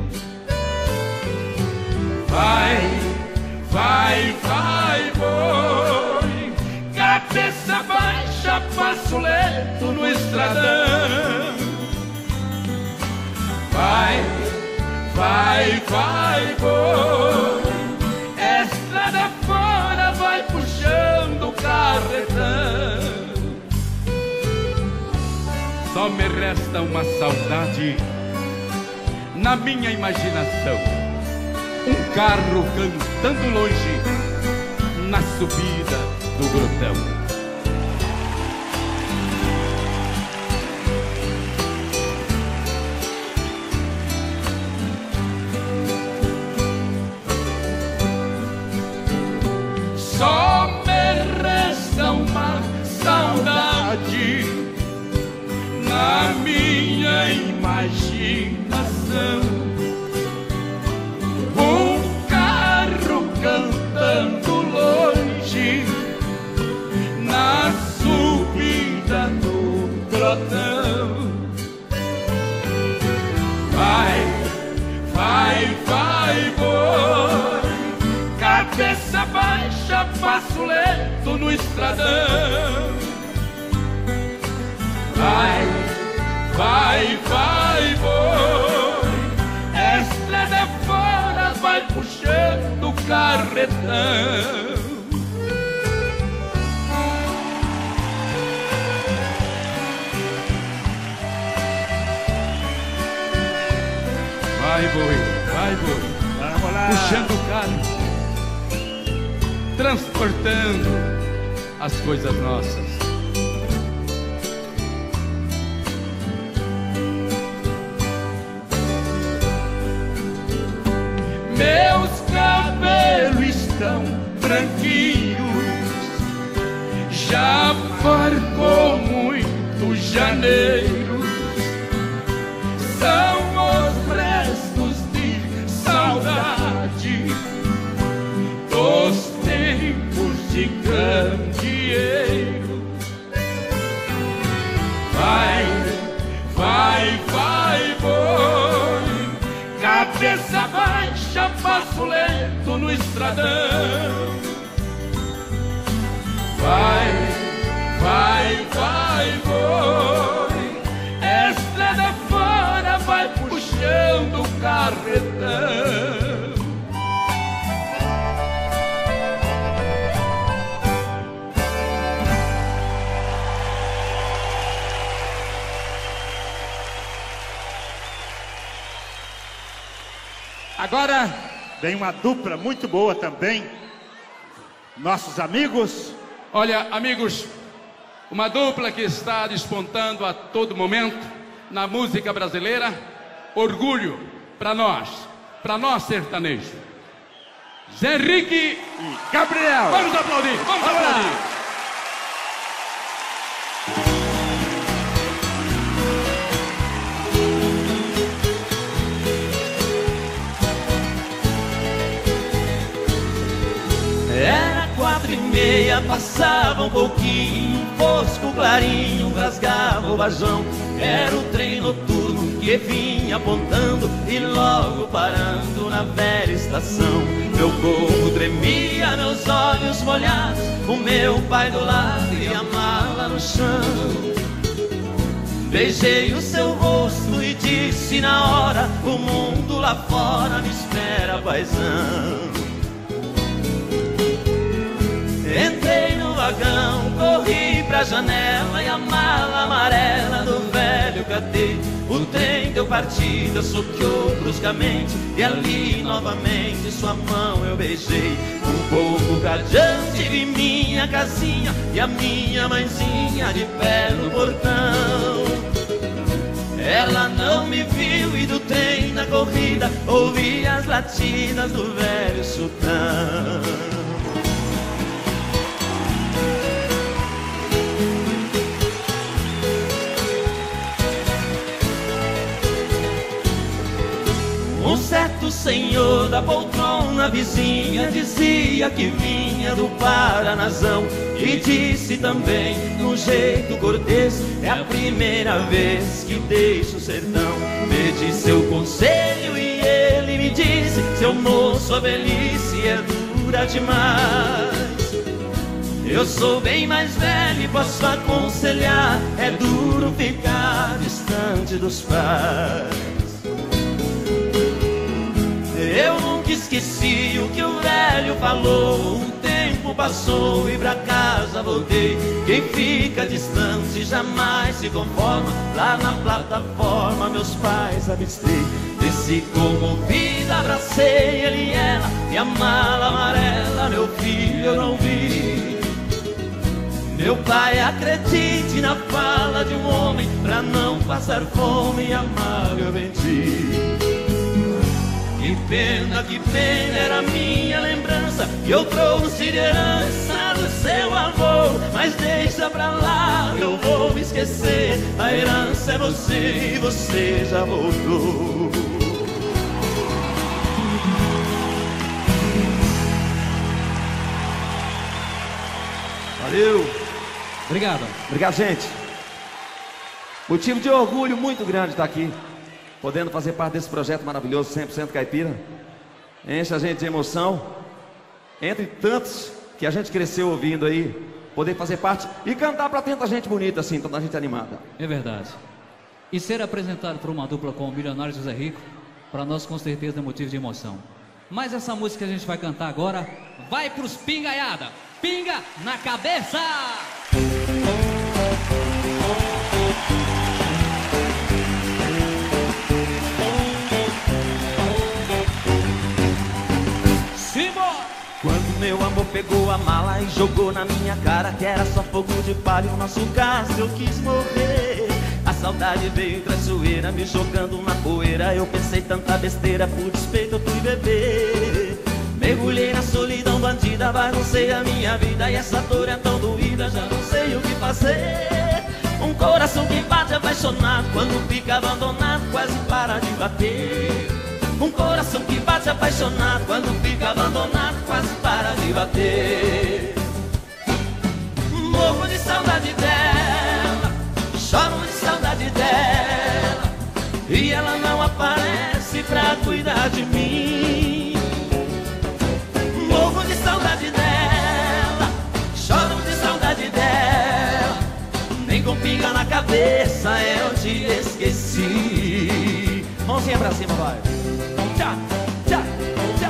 Vai, vai, vai, boi, cabeça baixa, passo lento no estradão. Vai, vai, vai, boi, estrada fora, vai puxando o carretão. Só me resta uma saudade na minha imaginação. Um carro cantando longe na subida do grotão. Só me resta uma saudade na minha imaginação. Um carro cantando longe na subida do grotão. Vai, vai, vai, boi, cabeça baixa, passo lento no estradão. Vai, vai, vai, boi, estrada fora, vai puxando o carretão. Vai, boi, vai, boi, vamos lá, puxando o carro, transportando as coisas nossas. Meus cabelos estão branquinhos, já farcou muito janeiro. São os restos de saudade dos tempos de candeeiro. Vai, vai, vai, boi, cabeça baixa, passo lento estradão. Vai, vai, vai, vai, estrada fora, vai puxando o carretão. Agora vem uma dupla muito boa também. Nossos amigos. Olha, amigos, uma dupla que está despontando a todo momento na música brasileira. Orgulho para nós, para nós sertanejo. Zé Henrique e Gabriel. Vamos aplaudir, vamos Olá. aplaudir. Era quatro e meia, passava um pouquinho, fosco clarinho, rasgava o vajão. Era o trem noturno que vinha apontando e logo parando na velha estação. Meu corpo tremia, meus olhos molhados, o meu pai do lado e a mala no chão. Beijei o seu rosto e disse na hora: o mundo lá fora me espera, paizão. Entrei no vagão, corri pra janela e a mala amarela do velho catei. O trem deu partida, soqueou bruscamente e ali novamente sua mão eu beijei. Um pouco radiante vi minha casinha e a minha mãezinha de pé no portão. Ela não me viu e do trem na corrida ouvi as latidas do velho sultão. Um certo senhor da poltrona vizinha dizia que vinha do Paranazão e disse também, num jeito cortês, é a primeira vez que deixo o sertão. Pedi seu conselho e ele me disse: seu moço, a velhice é dura demais. Eu sou bem mais velho e posso aconselhar, é duro ficar distante dos pais. Eu nunca esqueci o que o velho falou. Um tempo passou e pra casa voltei. Quem fica distante jamais se conforma. Lá na plataforma meus pais avistei. Desci comovida, abracei ele e ela, e a mala amarela, meu filho, eu não vi. Meu pai, acredite na fala de um homem, pra não passar fome e amar eu vendi. Que pena, que pena, era minha lembrança que eu trouxe de herança do seu avô. Mas deixa pra lá, eu vou me esquecer. A herança é você e você já voltou. Valeu. Obrigado. Obrigado, gente. Motivo de orgulho muito grande estar aqui, podendo fazer parte desse projeto maravilhoso, cem por cento caipira. Enche a gente de emoção. Entre tantos que a gente cresceu ouvindo aí, poder fazer parte e cantar pra tanta gente bonita assim, tanta gente animada. É verdade. E ser apresentado por uma dupla com o milionário José Rico, para nós com certeza é motivo de emoção. Mas essa música que a gente vai cantar agora vai pros pingaiada. Pinga na cabeça! Quando meu amor pegou a mala e jogou na minha cara que era só fogo de palha o nosso caso, eu quis morrer. A saudade veio traiçoeira, me jogando na poeira. Eu pensei tanta besteira, por despeito eu fui beber. Mergulhei na solidão bandida, baguncei a minha vida. E essa dor é tão doída, já não sei o que fazer. Um coração que bate apaixonado, quando fica abandonado quase para de bater. Um coração que bate apaixonado, quando fica abandonado quase para de bater. Morro de saudade dela, choro de saudade dela, e ela não aparece pra cuidar de mim. te esqueci. Mãozinha pra cima, vai. Tchá, tchá, tchá.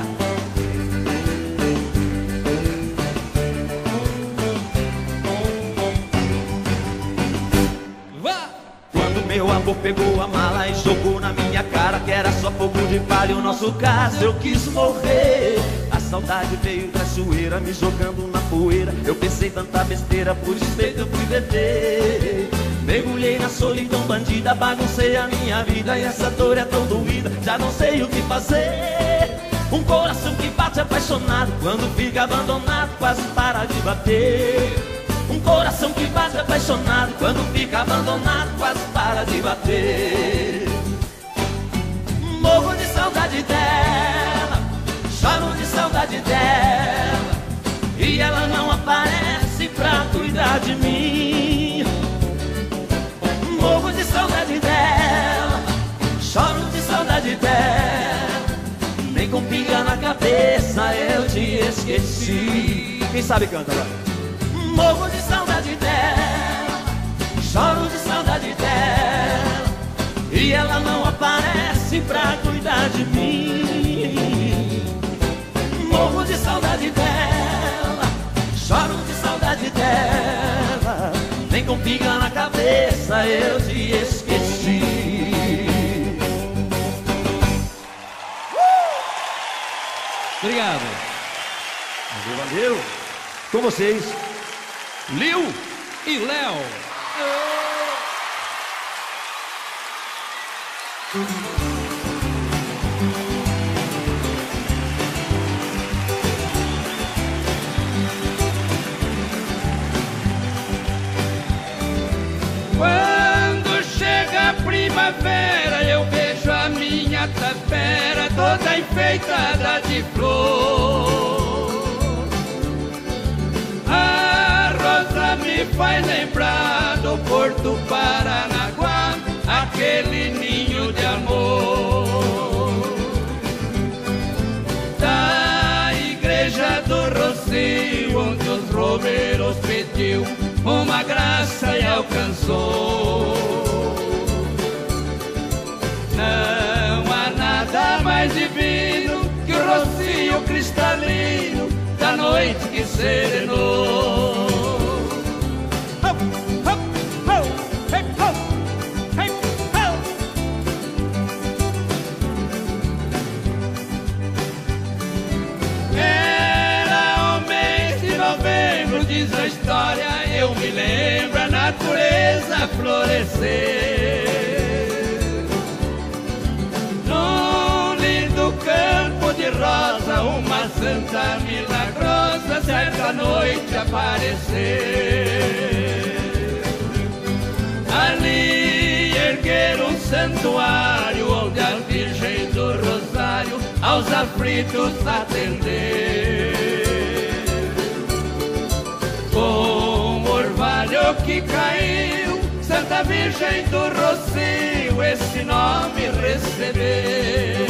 Quando meu amor pegou a mala e jogou na minha cara que era só fogo de palha e o nosso caso, eu quis morrer. A saudade veio traiçoeira, me jogando na poeira. Eu pensei tanta besteira, por despeito eu fui beber. Mergulhei na solidão bandida, baguncei a minha vida. E essa dor é tão doída, já não sei o que fazer. Um coração que bate apaixonado, quando fica abandonado, quase para de bater. Um coração que bate apaixonado, quando fica abandonado, quase para de bater. Morro de saudade dela, choro de saudade dela, e ela não aparece pra cuidar de mim. Morro de saudade dela, choro de saudade dela, nem com pinga na cabeça eu te esqueci. Quem sabe canta agora. Morro de saudade dela, choro de saudade dela, e ela não aparece pra cuidar de mim. Morro de saudade dela, choro de saudade dela, nem com pinga na cabeça eu te esqueci. Obrigado. Valeu, valeu. Com vocês, Lil e Léo. Quando chega a primavera, eu vejo a minha tapera toda enfeitada de flor. A rosa me faz lembrar do Porto Paranaguá, aquele ninho de amor. Da igreja do Rocio, onde os romeiros pediu uma graça e alcançou. Não há nada mais divino que o rocio cristalino da noite que serenou. Era o mês de novembro, diz a história, eu me lembro a natureza florescer. Num lindo campo de rosa, uma santa milagrosa certa noite aparecer. Ali erguer um santuário onde a Virgem do Rosário aos aflitos atender. Com o orvalho que caiu, Santa Virgem do Rocio, esse nome receber.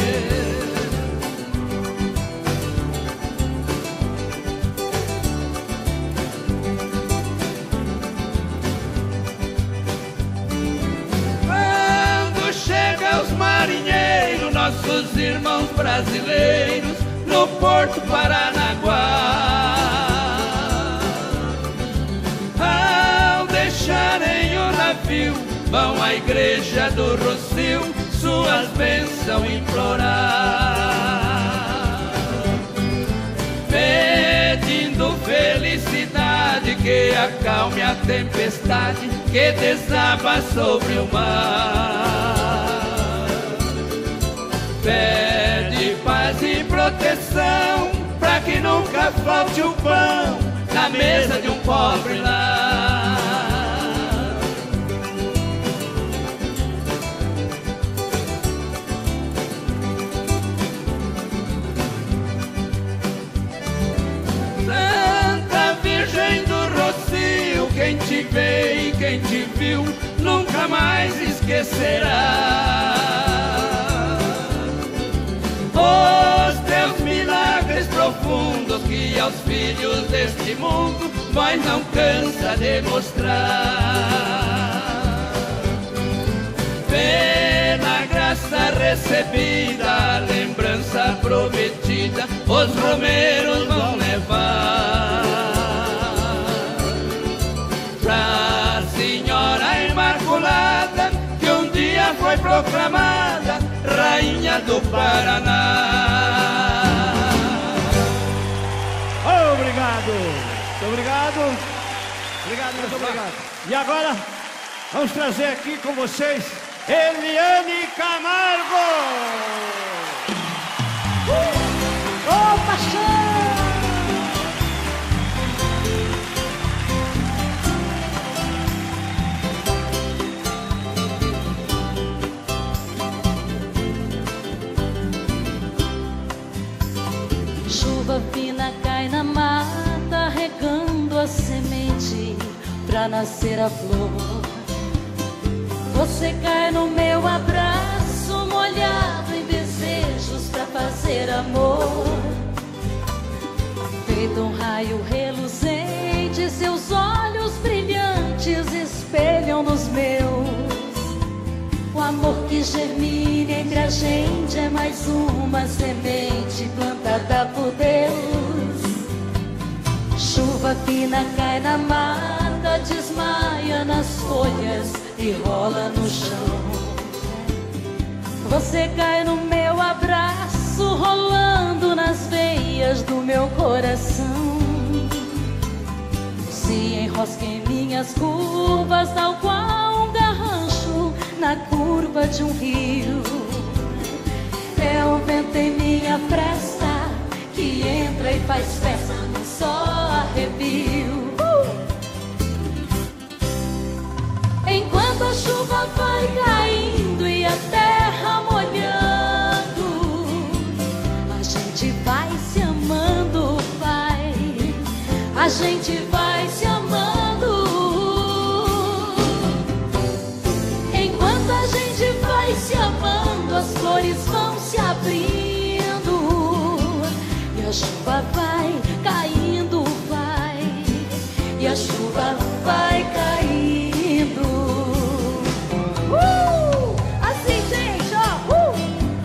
Quando chega os marinheiros, nossos irmãos brasileiros, no Porto Paranaguá, ao deixarem o navio, vão à igreja do Rocio suas bênçãos implorar, pedindo felicidade que acalme a tempestade que desaba sobre o mar. Pede paz e proteção pra que nunca falte o pão na mesa de um pobre lar. Santa Virgem do Rocio, quem te vê e quem te viu nunca mais esquecerá. Os teus milagres profundos que aos filhos deste mundo nós não cansa de mostrar. vê na graça recebida, lembrança prometida, os romeiros vão levar pra Senhora Imaculada, que um dia foi proclamada Rainha do Paraná. Obrigado, muito obrigado, obrigado, muito obrigado. E agora, vamos trazer aqui com vocês Eliane Camargo! Ô, oh, paixão! Chuva fina cai na mata, regando a semente pra nascer a flor. Você cai no meu abraço, molhado em desejos pra fazer amor. Feito um raio reluzente, seus olhos brilhantes espelham nos meus. O amor que germina entre a gente é mais uma semente plantada por Deus. Chuva fina cai na mata, desmaia nas folhas e rola no chão. Você cai no meu abraço, rolando nas veias do meu coração. Se enrosca em minhas curvas, tal qual um garrancho na curva de um rio. É o vento em minha fresta que entra e faz festa num só arrepio. Enquanto a chuva vai caindo e a terra molhando, a gente vai se amando, vai. A gente vai se amando. Enquanto a gente vai se amando, as flores vão se abrindo e a chuva vai caindo, vai. E a chuva vai caindo. Uh! Assim, gente, ó. Uh!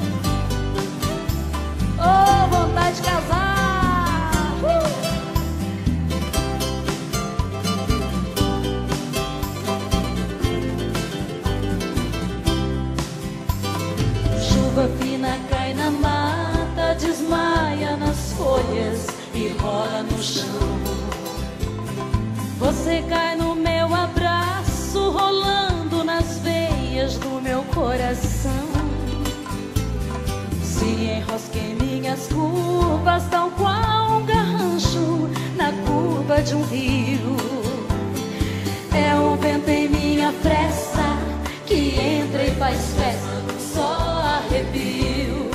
Oh, vontade de casar. Uh! Chuva fina cai na mata, desmaia nas folhas e rola no chão. Você cai no meu abraço, rolando nas veias do meu coração. Se enrosca em minhas curvas, tal qual um garrancho na curva de um rio. É o vento em minha fresta que entra e faz festa num só arrepio.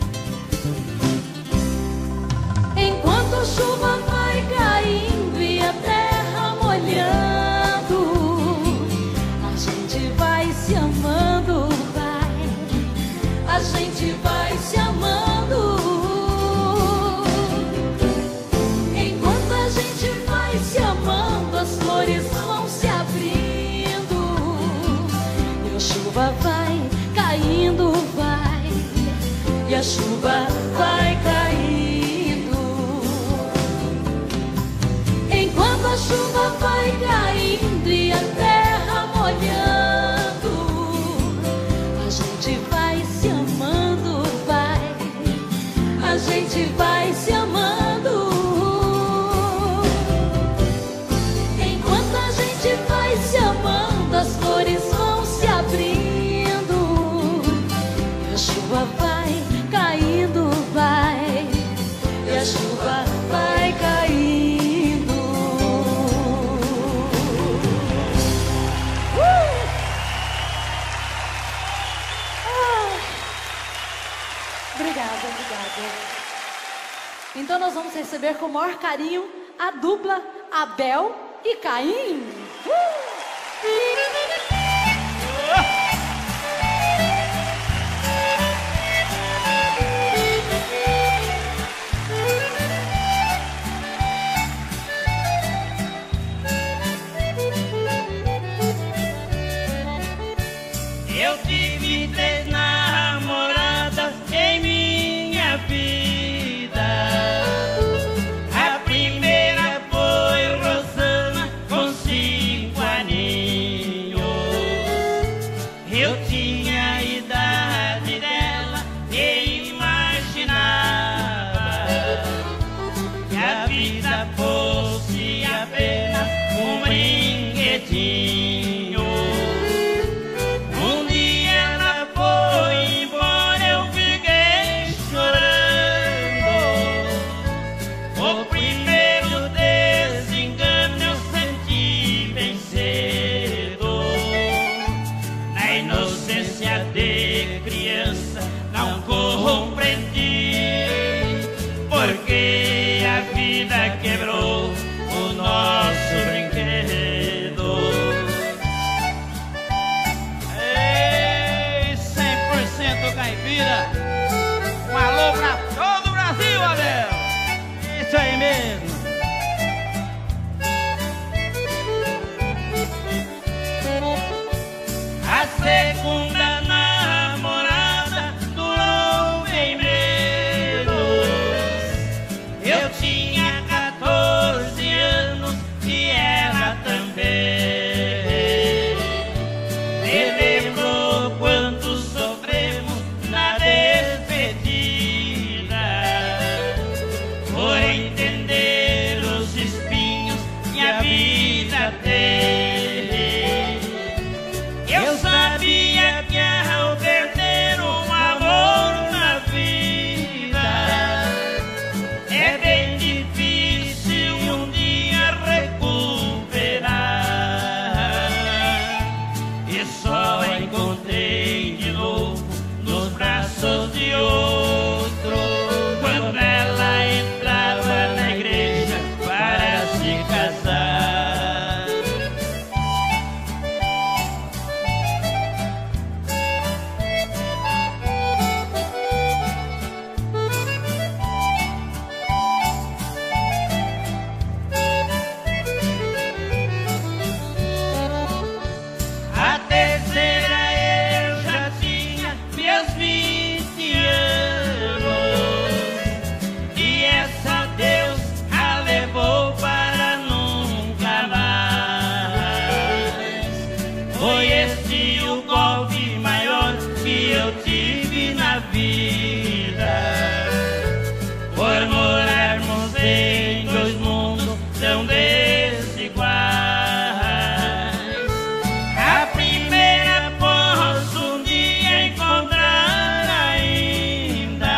Enquanto a chuva vai caindo e a terra molhando, a gente vai se amando, vai. A gente vai se amando. Enquanto a gente vai se amando, as flores vão se abrindo e a chuva vai caindo, vai. E a chuva vai caindo. Enquanto a chuva vai caindo e a terra molhando, a gente vai se amando, vai. A gente vai se amando. Enquanto a gente vai se amando, as flores vão se abrindo e a chuva vai caindo, vai. E a chuva vai caindo. Uh! Ah! Obrigada, obrigada. Então nós vamos receber com o maior carinho a dupla Abel e Caim. Uh! Eu te vida fosse apenas um brinquedinho. Um dia ela foi embora, eu fiquei chorando. O primeiro desengano eu senti bem cedo. Na inocência de criança não compreendi porque a vida quebrou o nosso brinquedo. Ei, cem por cento caipira. Um alô pra todo o Brasil, Abel. Isso aí mesmo. A segunda namorada durou bem menos. Eu tinha quatorze anos e ela também. Me lembrou quanto sofremos na despedida, por entender os espinhos que a vida tem. Eu sabia que ao perder um amor na vida é bem difícil um dia recuperar. E só encontrei de novo nos braços de outro quando ela entrava na igreja para se casar. A terceira eu já tinha meus vinte anos e essa Deus a levou para nunca mais. Foi este o golpe maior que eu tive na vida, por morarmos em dois mundos tão desiguais. A primeira posso um dia encontrar ainda,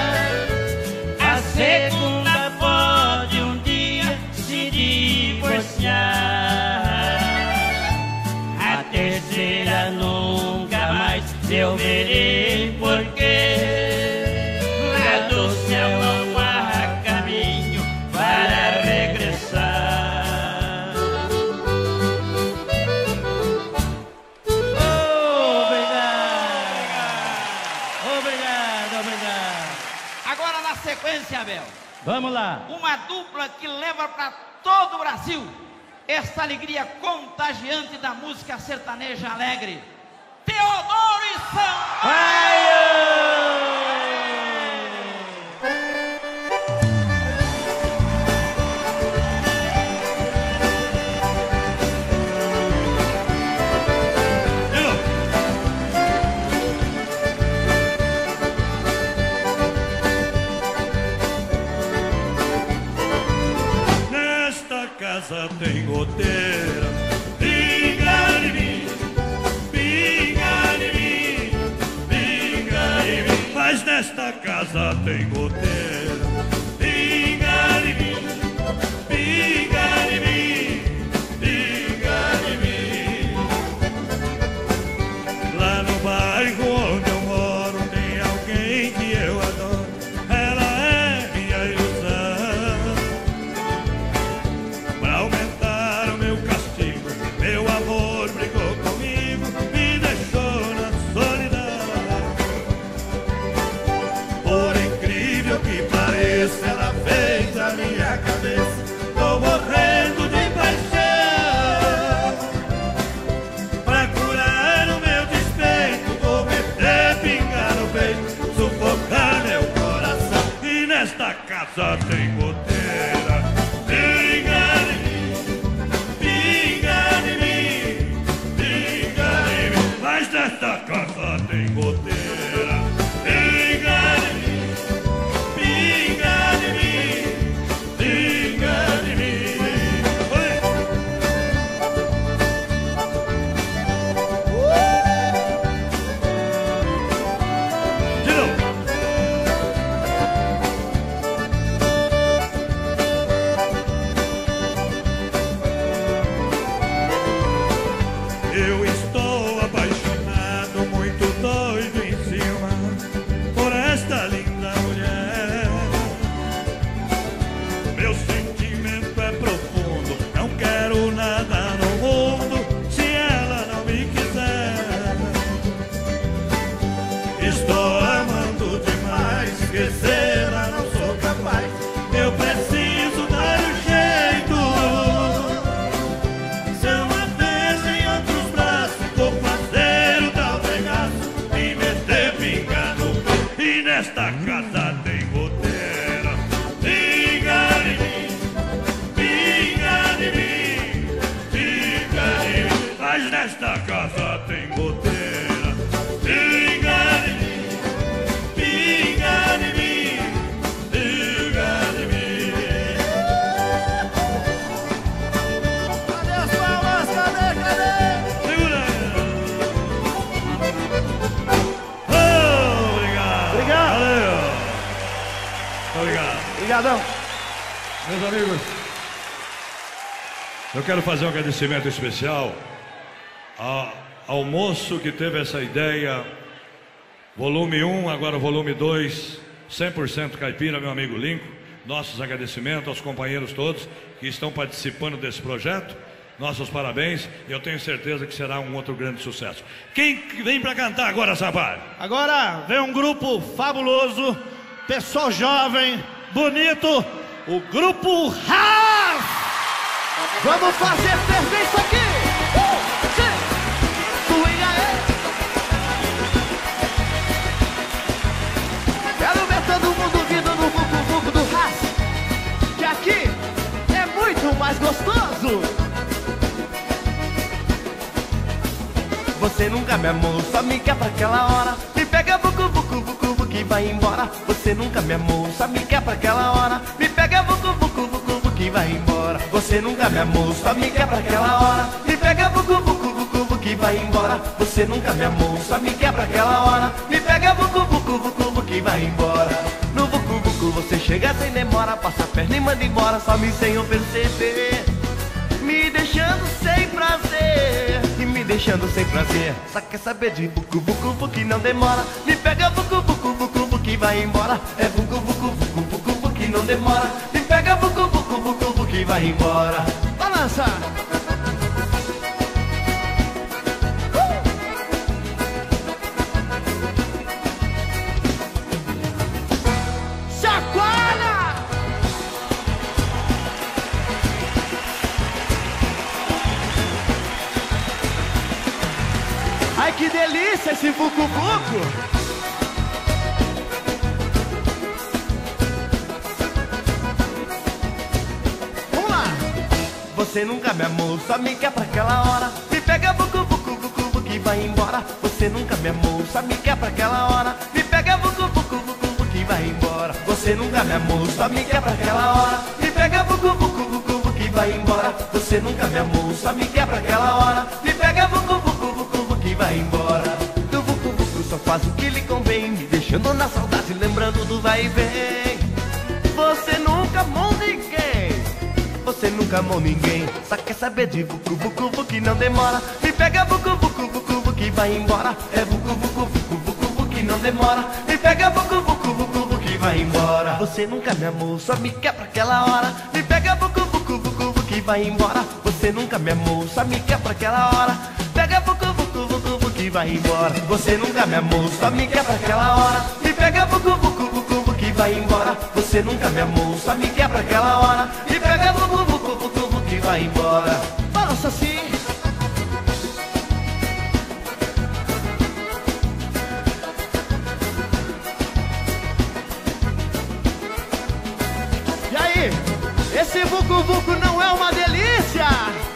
a segunda pode um dia se divorciar, a terceira nunca mais eu verei, porque lá do céu não há caminho para regressar. Obrigado, obrigado. Agora na sequência, Abel. Vamos lá. Uma dupla que leva para todo o Brasil esta alegria contagiante da música sertaneja alegre. Teodoro e Sampaio! Nesta casa tem goteira, pinga em mim, pinga em mim, pinga em mim. Mas nesta casa tem goteira, pinga em mim, pinga em mim, pinga em mim. Lá no bairro onde eu moro tem alguém que eu adoro, ela é minha ilusão. Pra aumentar o meu castigo, meu amor brigou comigo, me deixou na solidão. Por incrível que pareça, ela fez a minha cabeça, tô morrendo de paixão. Pra curar o meu despeito, vou meter pinga no peito, sufocar meu coração. E nesta casa tem goteira, pinga em mim, pinga em mim, pinga em mim. Mas nesta casa tem goteira, pinga em mim, pinga em mim, pinga Obrigadão. Meus amigos, eu quero fazer um agradecimento especial a, ao moço que teve essa ideia, volume um, agora volume dois, cem por cento caipira, meu amigo Lincoln. Nossos agradecimentos aos companheiros todos que estão participando desse projeto. Nossos parabéns, e eu tenho certeza que será um outro grande sucesso. Quem vem para cantar agora, Sampaio? Agora vem um grupo fabuloso, pessoal jovem, bonito, o Grupo Haas! Vamos fazer ferver isso aqui! Uh, sim. Swinga aí! Quero ver todo mundo vindo no vucu vucu do Haas, que aqui é muito mais gostoso! Você nunca me amou, só me quer pra aquela hora. Me pega vucu vucu vucu vucu e vai embora. Você nunca me amou, só me quer pra aquela hora. Me pega vucu vucu vucu vucu e vai embora. Você nunca me amou, só me quer pra aquela hora. Me pega vucu vucu vucu vucu e vai embora. Você nunca me amou, só me quer pra aquela hora. Me pega vucu vucu vucu vucu e vai embora. No vucu vucu você chega sem demora, passa a perna e manda embora, some sem eu perceber, me deixando sem prazer e me deixando sem prazer. Só quer saber de vucu vucu vucu, não demora. Me pega vucu vucu vucu vucu e vai embora. É vucu vucu vucu vucu vucu, não demora. Me pega vucu vucu vucu vucu e vai embora. Balança! Ai, que delícia esse vucu-vucu! Vamos lá! Você nunca me amou, só me quer pra aquela hora. Me pega vucu-vucu-vucu-vucu e vai embora. Você nunca me amou, só me quer pra aquela hora. Me pega vucu-vucu-vucu-vucu e vai embora. Você nunca me amou, só me quer pra aquela hora. Me pega vucu-vucu-vucu-vucu e vai embora. Você nunca me amou, só me quer pra aquela hora. Me pega vucu-vucu-vucu-vucu e vai embora. Do vucu vucu só faz o que lhe convém, me deixando na saudade, lembrando do vai e vem. Você nunca amou ninguém, você nunca amou ninguém. Só quer saber de vucu vucu vucu que não demora. Me pega vucu vucu vucu vucu e vai embora. É vucu vucu vucu vucu vucu que não demora. Me pega vucu vucu vucu vucu e vai embora. Você nunca me amou, só me quer pra aquela hora. Me pega vucu vucu vucu vucu e vai embora. Você nunca me amou, só me quer pra aquela hora. Pega vucu vucu vucu vucu e vai embora. Você nunca me amou, só me quer pra aquela hora. Me pega vucu vucu vucu vucu e vai embora. Você nunca me amou, só me quer pra aquela hora. Me pega vucu vucu vucu vucu e vai embora. Balança assim. E aí, esse vucu vucu não é uma delícia?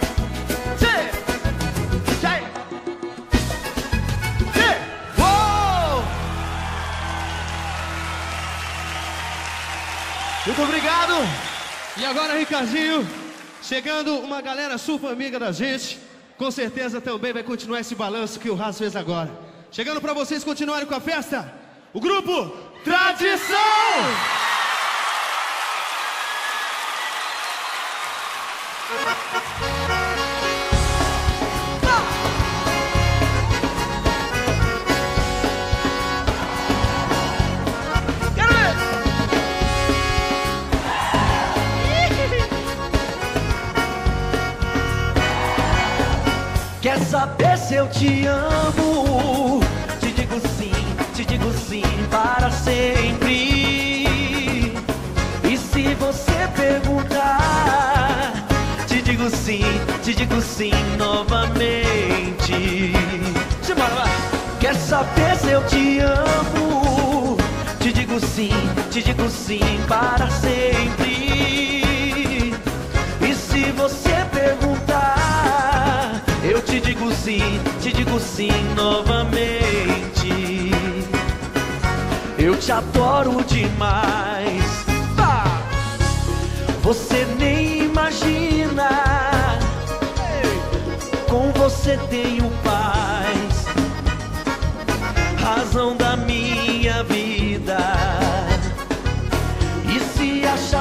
Muito obrigado. E agora, Ricardinho, chegando uma galera super amiga da gente, com certeza também vai continuar esse balanço que o Haas fez agora. Chegando pra vocês continuarem com a festa, o grupo Tradição! Quer saber se eu te amo? Te digo sim, te digo sim para sempre. E se você perguntar, te digo sim, te digo sim novamente. Simbora, vai! Quer saber se eu te amo? Te digo sim, te digo sim para sempre. E se você perguntar, eu te digo sim, te digo sim novamente. Eu te adoro demais. Ah! Você nem imagina. Com você tenho paz, razão da minha vida. E se achar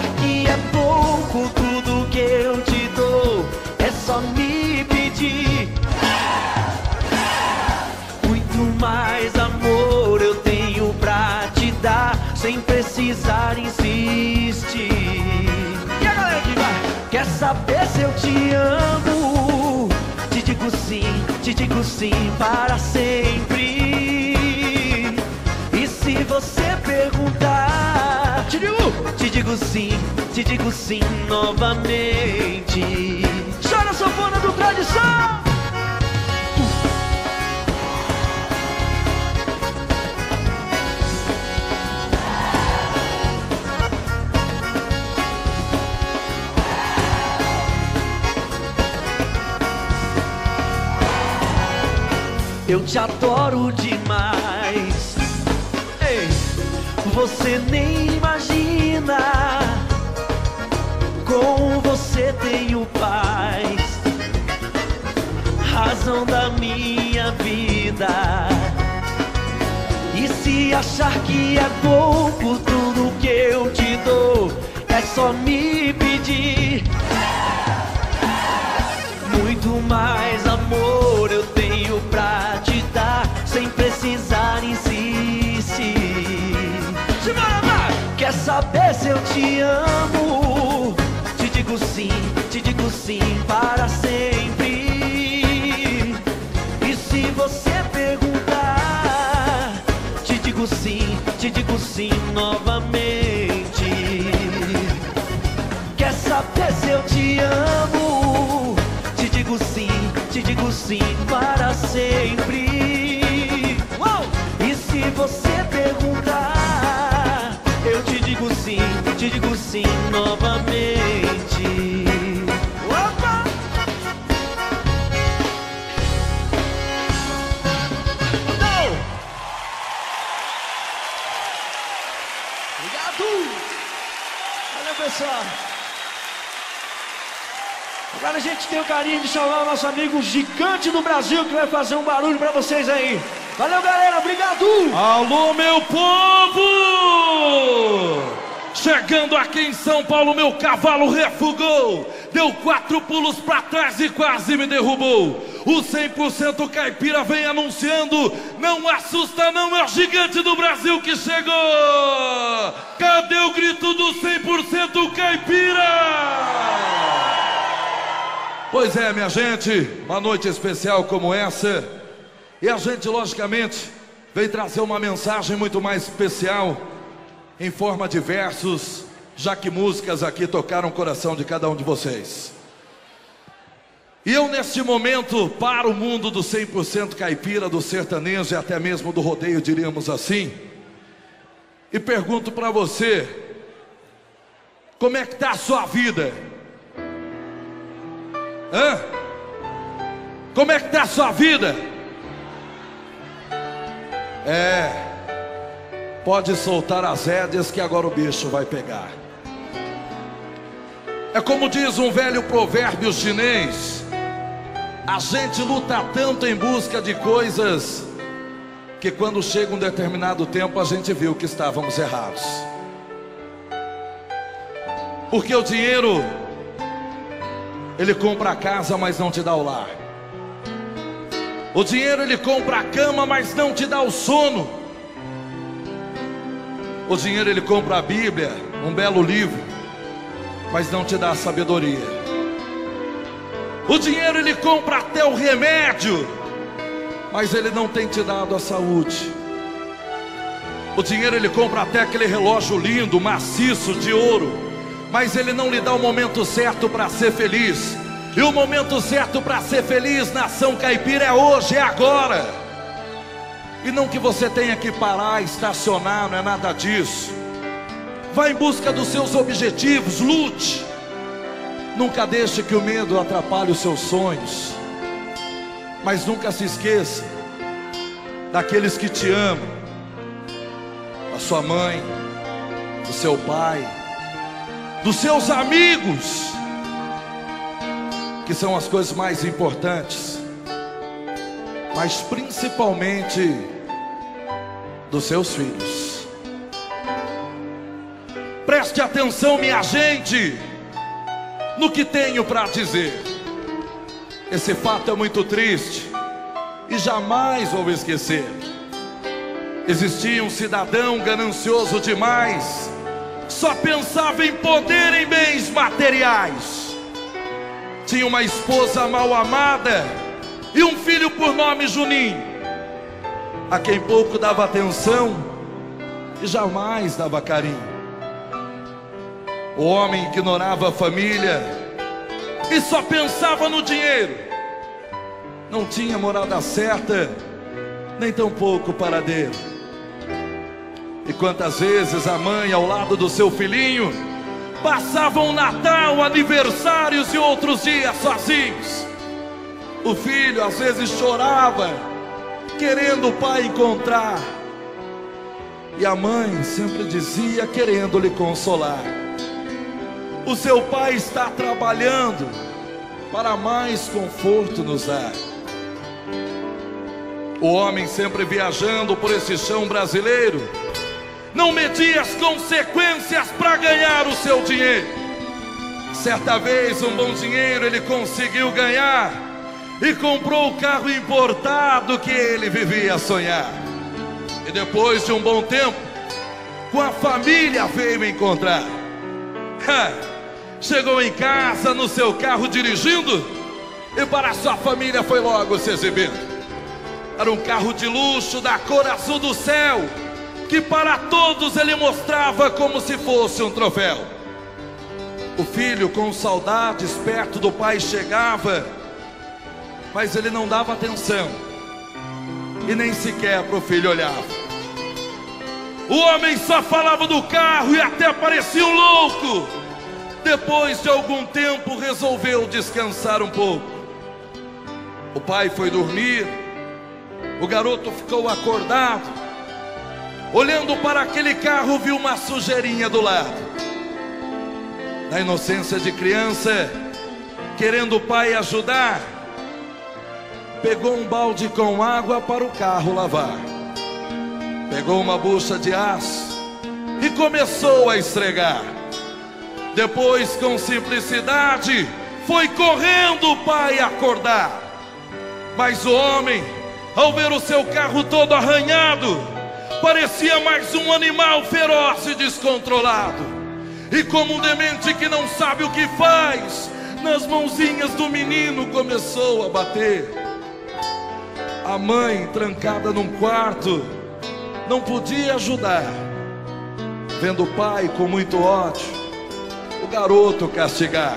precisar insiste. E a galera que vai? Quer saber se eu te amo? Te digo sim, te digo sim para sempre. E se você perguntar, te digo, te digo sim, te digo sim novamente. Chora a sanfona do Tradição! Eu te adoro demais. Ei, você nem imagina. Com você tenho paz, razão da minha vida. E se achar que é pouco tudo que eu te dou, é só me pedir. Muito mais amor eu tenho pra te dar, sem precisar insistir. Quer saber se eu te amo? Te digo sim, te digo sim para sempre. E se você perguntar, te digo sim, te digo sim novamente. Quer saber se eu te amo? Te digo sim, te digo sim para sempre. Uou! E se você perguntar, eu te digo sim, te digo sim novamente. Opa! Não! Obrigado! Valeu, pessoal! Agora a gente tem o carinho de chamar o nosso amigo Gigante do Brasil, que vai fazer um barulho pra vocês aí. Valeu, galera, obrigado! Alô, meu povo! Chegando aqui em São Paulo, meu cavalo refugou, deu quatro pulos pra trás e quase me derrubou. O cem por cento caipira vem anunciando, não assusta não, é o Gigante do Brasil que chegou! Cadê o grito do cem por cento caipira? Pois é, minha gente, uma noite especial como essa, e a gente, logicamente, veio trazer uma mensagem muito mais especial, em forma de versos, já que músicas aqui tocaram o coração de cada um de vocês. E eu, neste momento, para o mundo do cem por cento caipira, do sertanejo e até mesmo do rodeio, diríamos assim, e pergunto para você, como é que está a sua vida? Hã? Como é que está a sua vida? É, pode soltar as rédeas que agora o bicho vai pegar. É como diz um velho provérbio chinês, a gente luta tanto em busca de coisas que quando chega um determinado tempo a gente viu que estávamos errados. Porque o dinheiro, ele compra a casa, mas não te dá o lar. O dinheiro, ele compra a cama, mas não te dá o sono. O dinheiro, ele compra a Bíblia, um belo livro, mas não te dá a sabedoria. O dinheiro, ele compra até o remédio, mas ele não tem te dado a saúde. O dinheiro, ele compra até aquele relógio lindo, maciço, de ouro, mas ele não lhe dá o momento certo para ser feliz. E o momento certo para ser feliz, nação caipira, é hoje, é agora. E não que você tenha que parar, estacionar, não é nada disso. Vá em busca dos seus objetivos, lute. Nunca deixe que o medo atrapalhe os seus sonhos. Mas nunca se esqueça daqueles que te amam, da sua mãe, do seu pai, dos seus amigos, que são as coisas mais importantes, mas principalmente dos seus filhos. Preste atenção, minha gente, no que tenho para dizer. Esse fato é muito triste e jamais vou esquecer. Existia um cidadão ganancioso demais só pensava em poder, em bens materiais. Tinha uma esposa mal amada e um filho por nome Juninho, a quem pouco dava atenção e jamais dava carinho. O homem ignorava a família e só pensava no dinheiro. Não tinha morada certa, nem tampouco paradeiro. E quantas vezes a mãe, ao lado do seu filhinho, passavam Natal, aniversários e outros dias sozinhos. O filho às vezes chorava, querendo o pai encontrar, e a mãe sempre dizia, querendo lhe consolar: o seu pai está trabalhando para mais conforto nos dar. O homem sempre viajando por esse chão brasileiro, não media as consequências para ganhar o seu dinheiro. Certa vez um bom dinheiro ele conseguiu ganhar e comprou o carro importado que ele vivia a sonhar. E depois de um bom tempo, com a família veio encontrar. Ha! Chegou em casa no seu carro dirigindo e para sua família foi logo se exibindo. Era um carro de luxo da cor azul do céu, que para todos ele mostrava como se fosse um troféu. O filho com saudades perto do pai chegava, mas ele não dava atenção e nem sequer para o filho olhava. O homem só falava do carro e até parecia um louco. Depois de algum tempo resolveu descansar um pouco. O pai foi dormir, o garoto ficou acordado. Olhando para aquele carro, viu uma sujeirinha do lado. Na inocência de criança, querendo o pai ajudar, pegou um balde com água para o carro lavar. Pegou uma bucha de aço e começou a esfregar. Depois, com simplicidade, foi correndo o pai acordar. Mas o homem, ao ver o seu carro todo arranhado, parecia mais um animal feroz e descontrolado. E como um demente que não sabe o que faz, nas mãozinhas do menino começou a bater. A mãe, trancada num quarto, não podia ajudar. Vendo o pai com muito ódio, o garoto castigar.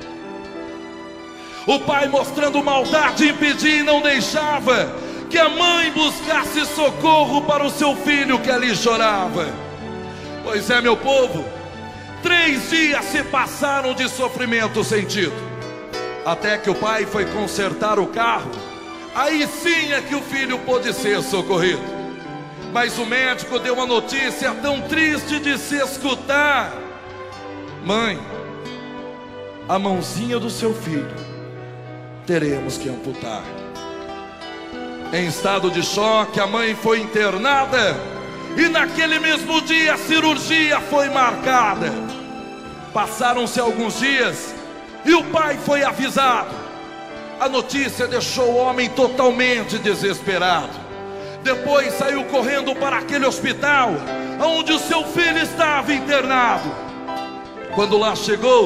O pai, mostrando maldade, impedia e não deixava que a mãe buscasse socorro para o seu filho que ali chorava. Pois é, meu povo, três dias se passaram de sofrimento sentido, até que o pai foi consertar o carro. Aí sim é que o filho pôde ser socorrido. Mas o médico deu uma notícia tão triste de se escutar: mãe, a mãozinha do seu filho teremos que amputar. Em estado de choque, a mãe foi internada e naquele mesmo dia a cirurgia foi marcada. Passaram-se alguns dias e o pai foi avisado. A notícia deixou o homem totalmente desesperado. Depois saiu correndo para aquele hospital onde o seu filho estava internado. Quando lá chegou,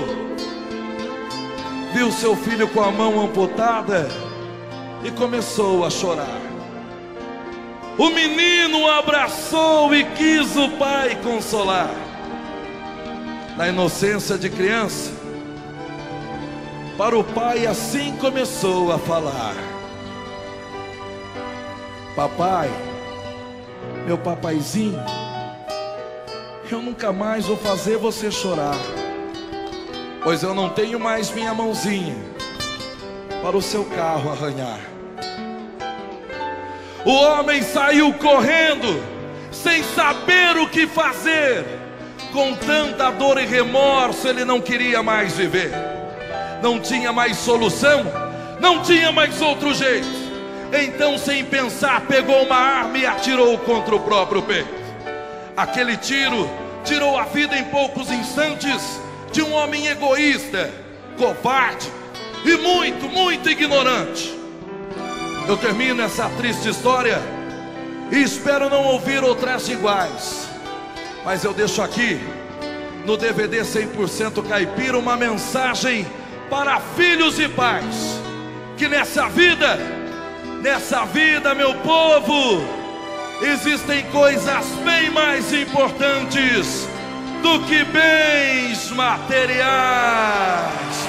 viu seu filho com a mão amputada e começou a chorar. O menino o abraçou e quis o pai consolar. Na inocência de criança, para o pai assim começou a falar: papai, meu papaizinho, eu nunca mais vou fazer você chorar, pois eu não tenho mais minha mãozinha para o seu carro arranhar. O homem saiu correndo, sem saber o que fazer. Com tanta dor e remorso, ele não queria mais viver. Não tinha mais solução, não tinha mais outro jeito. Então, sem pensar, pegou uma arma e atirou contra o próprio peito. Aquele tiro tirou a vida em poucos instantes de um homem egoísta, covarde e muito, muito ignorante. Eu termino essa triste história e espero não ouvir outras iguais, mas eu deixo aqui no D V D cem por cento Caipira, uma mensagem para filhos e pais, que nessa vida, nessa vida, meu povo, existem coisas bem mais importantes do que bens materiais.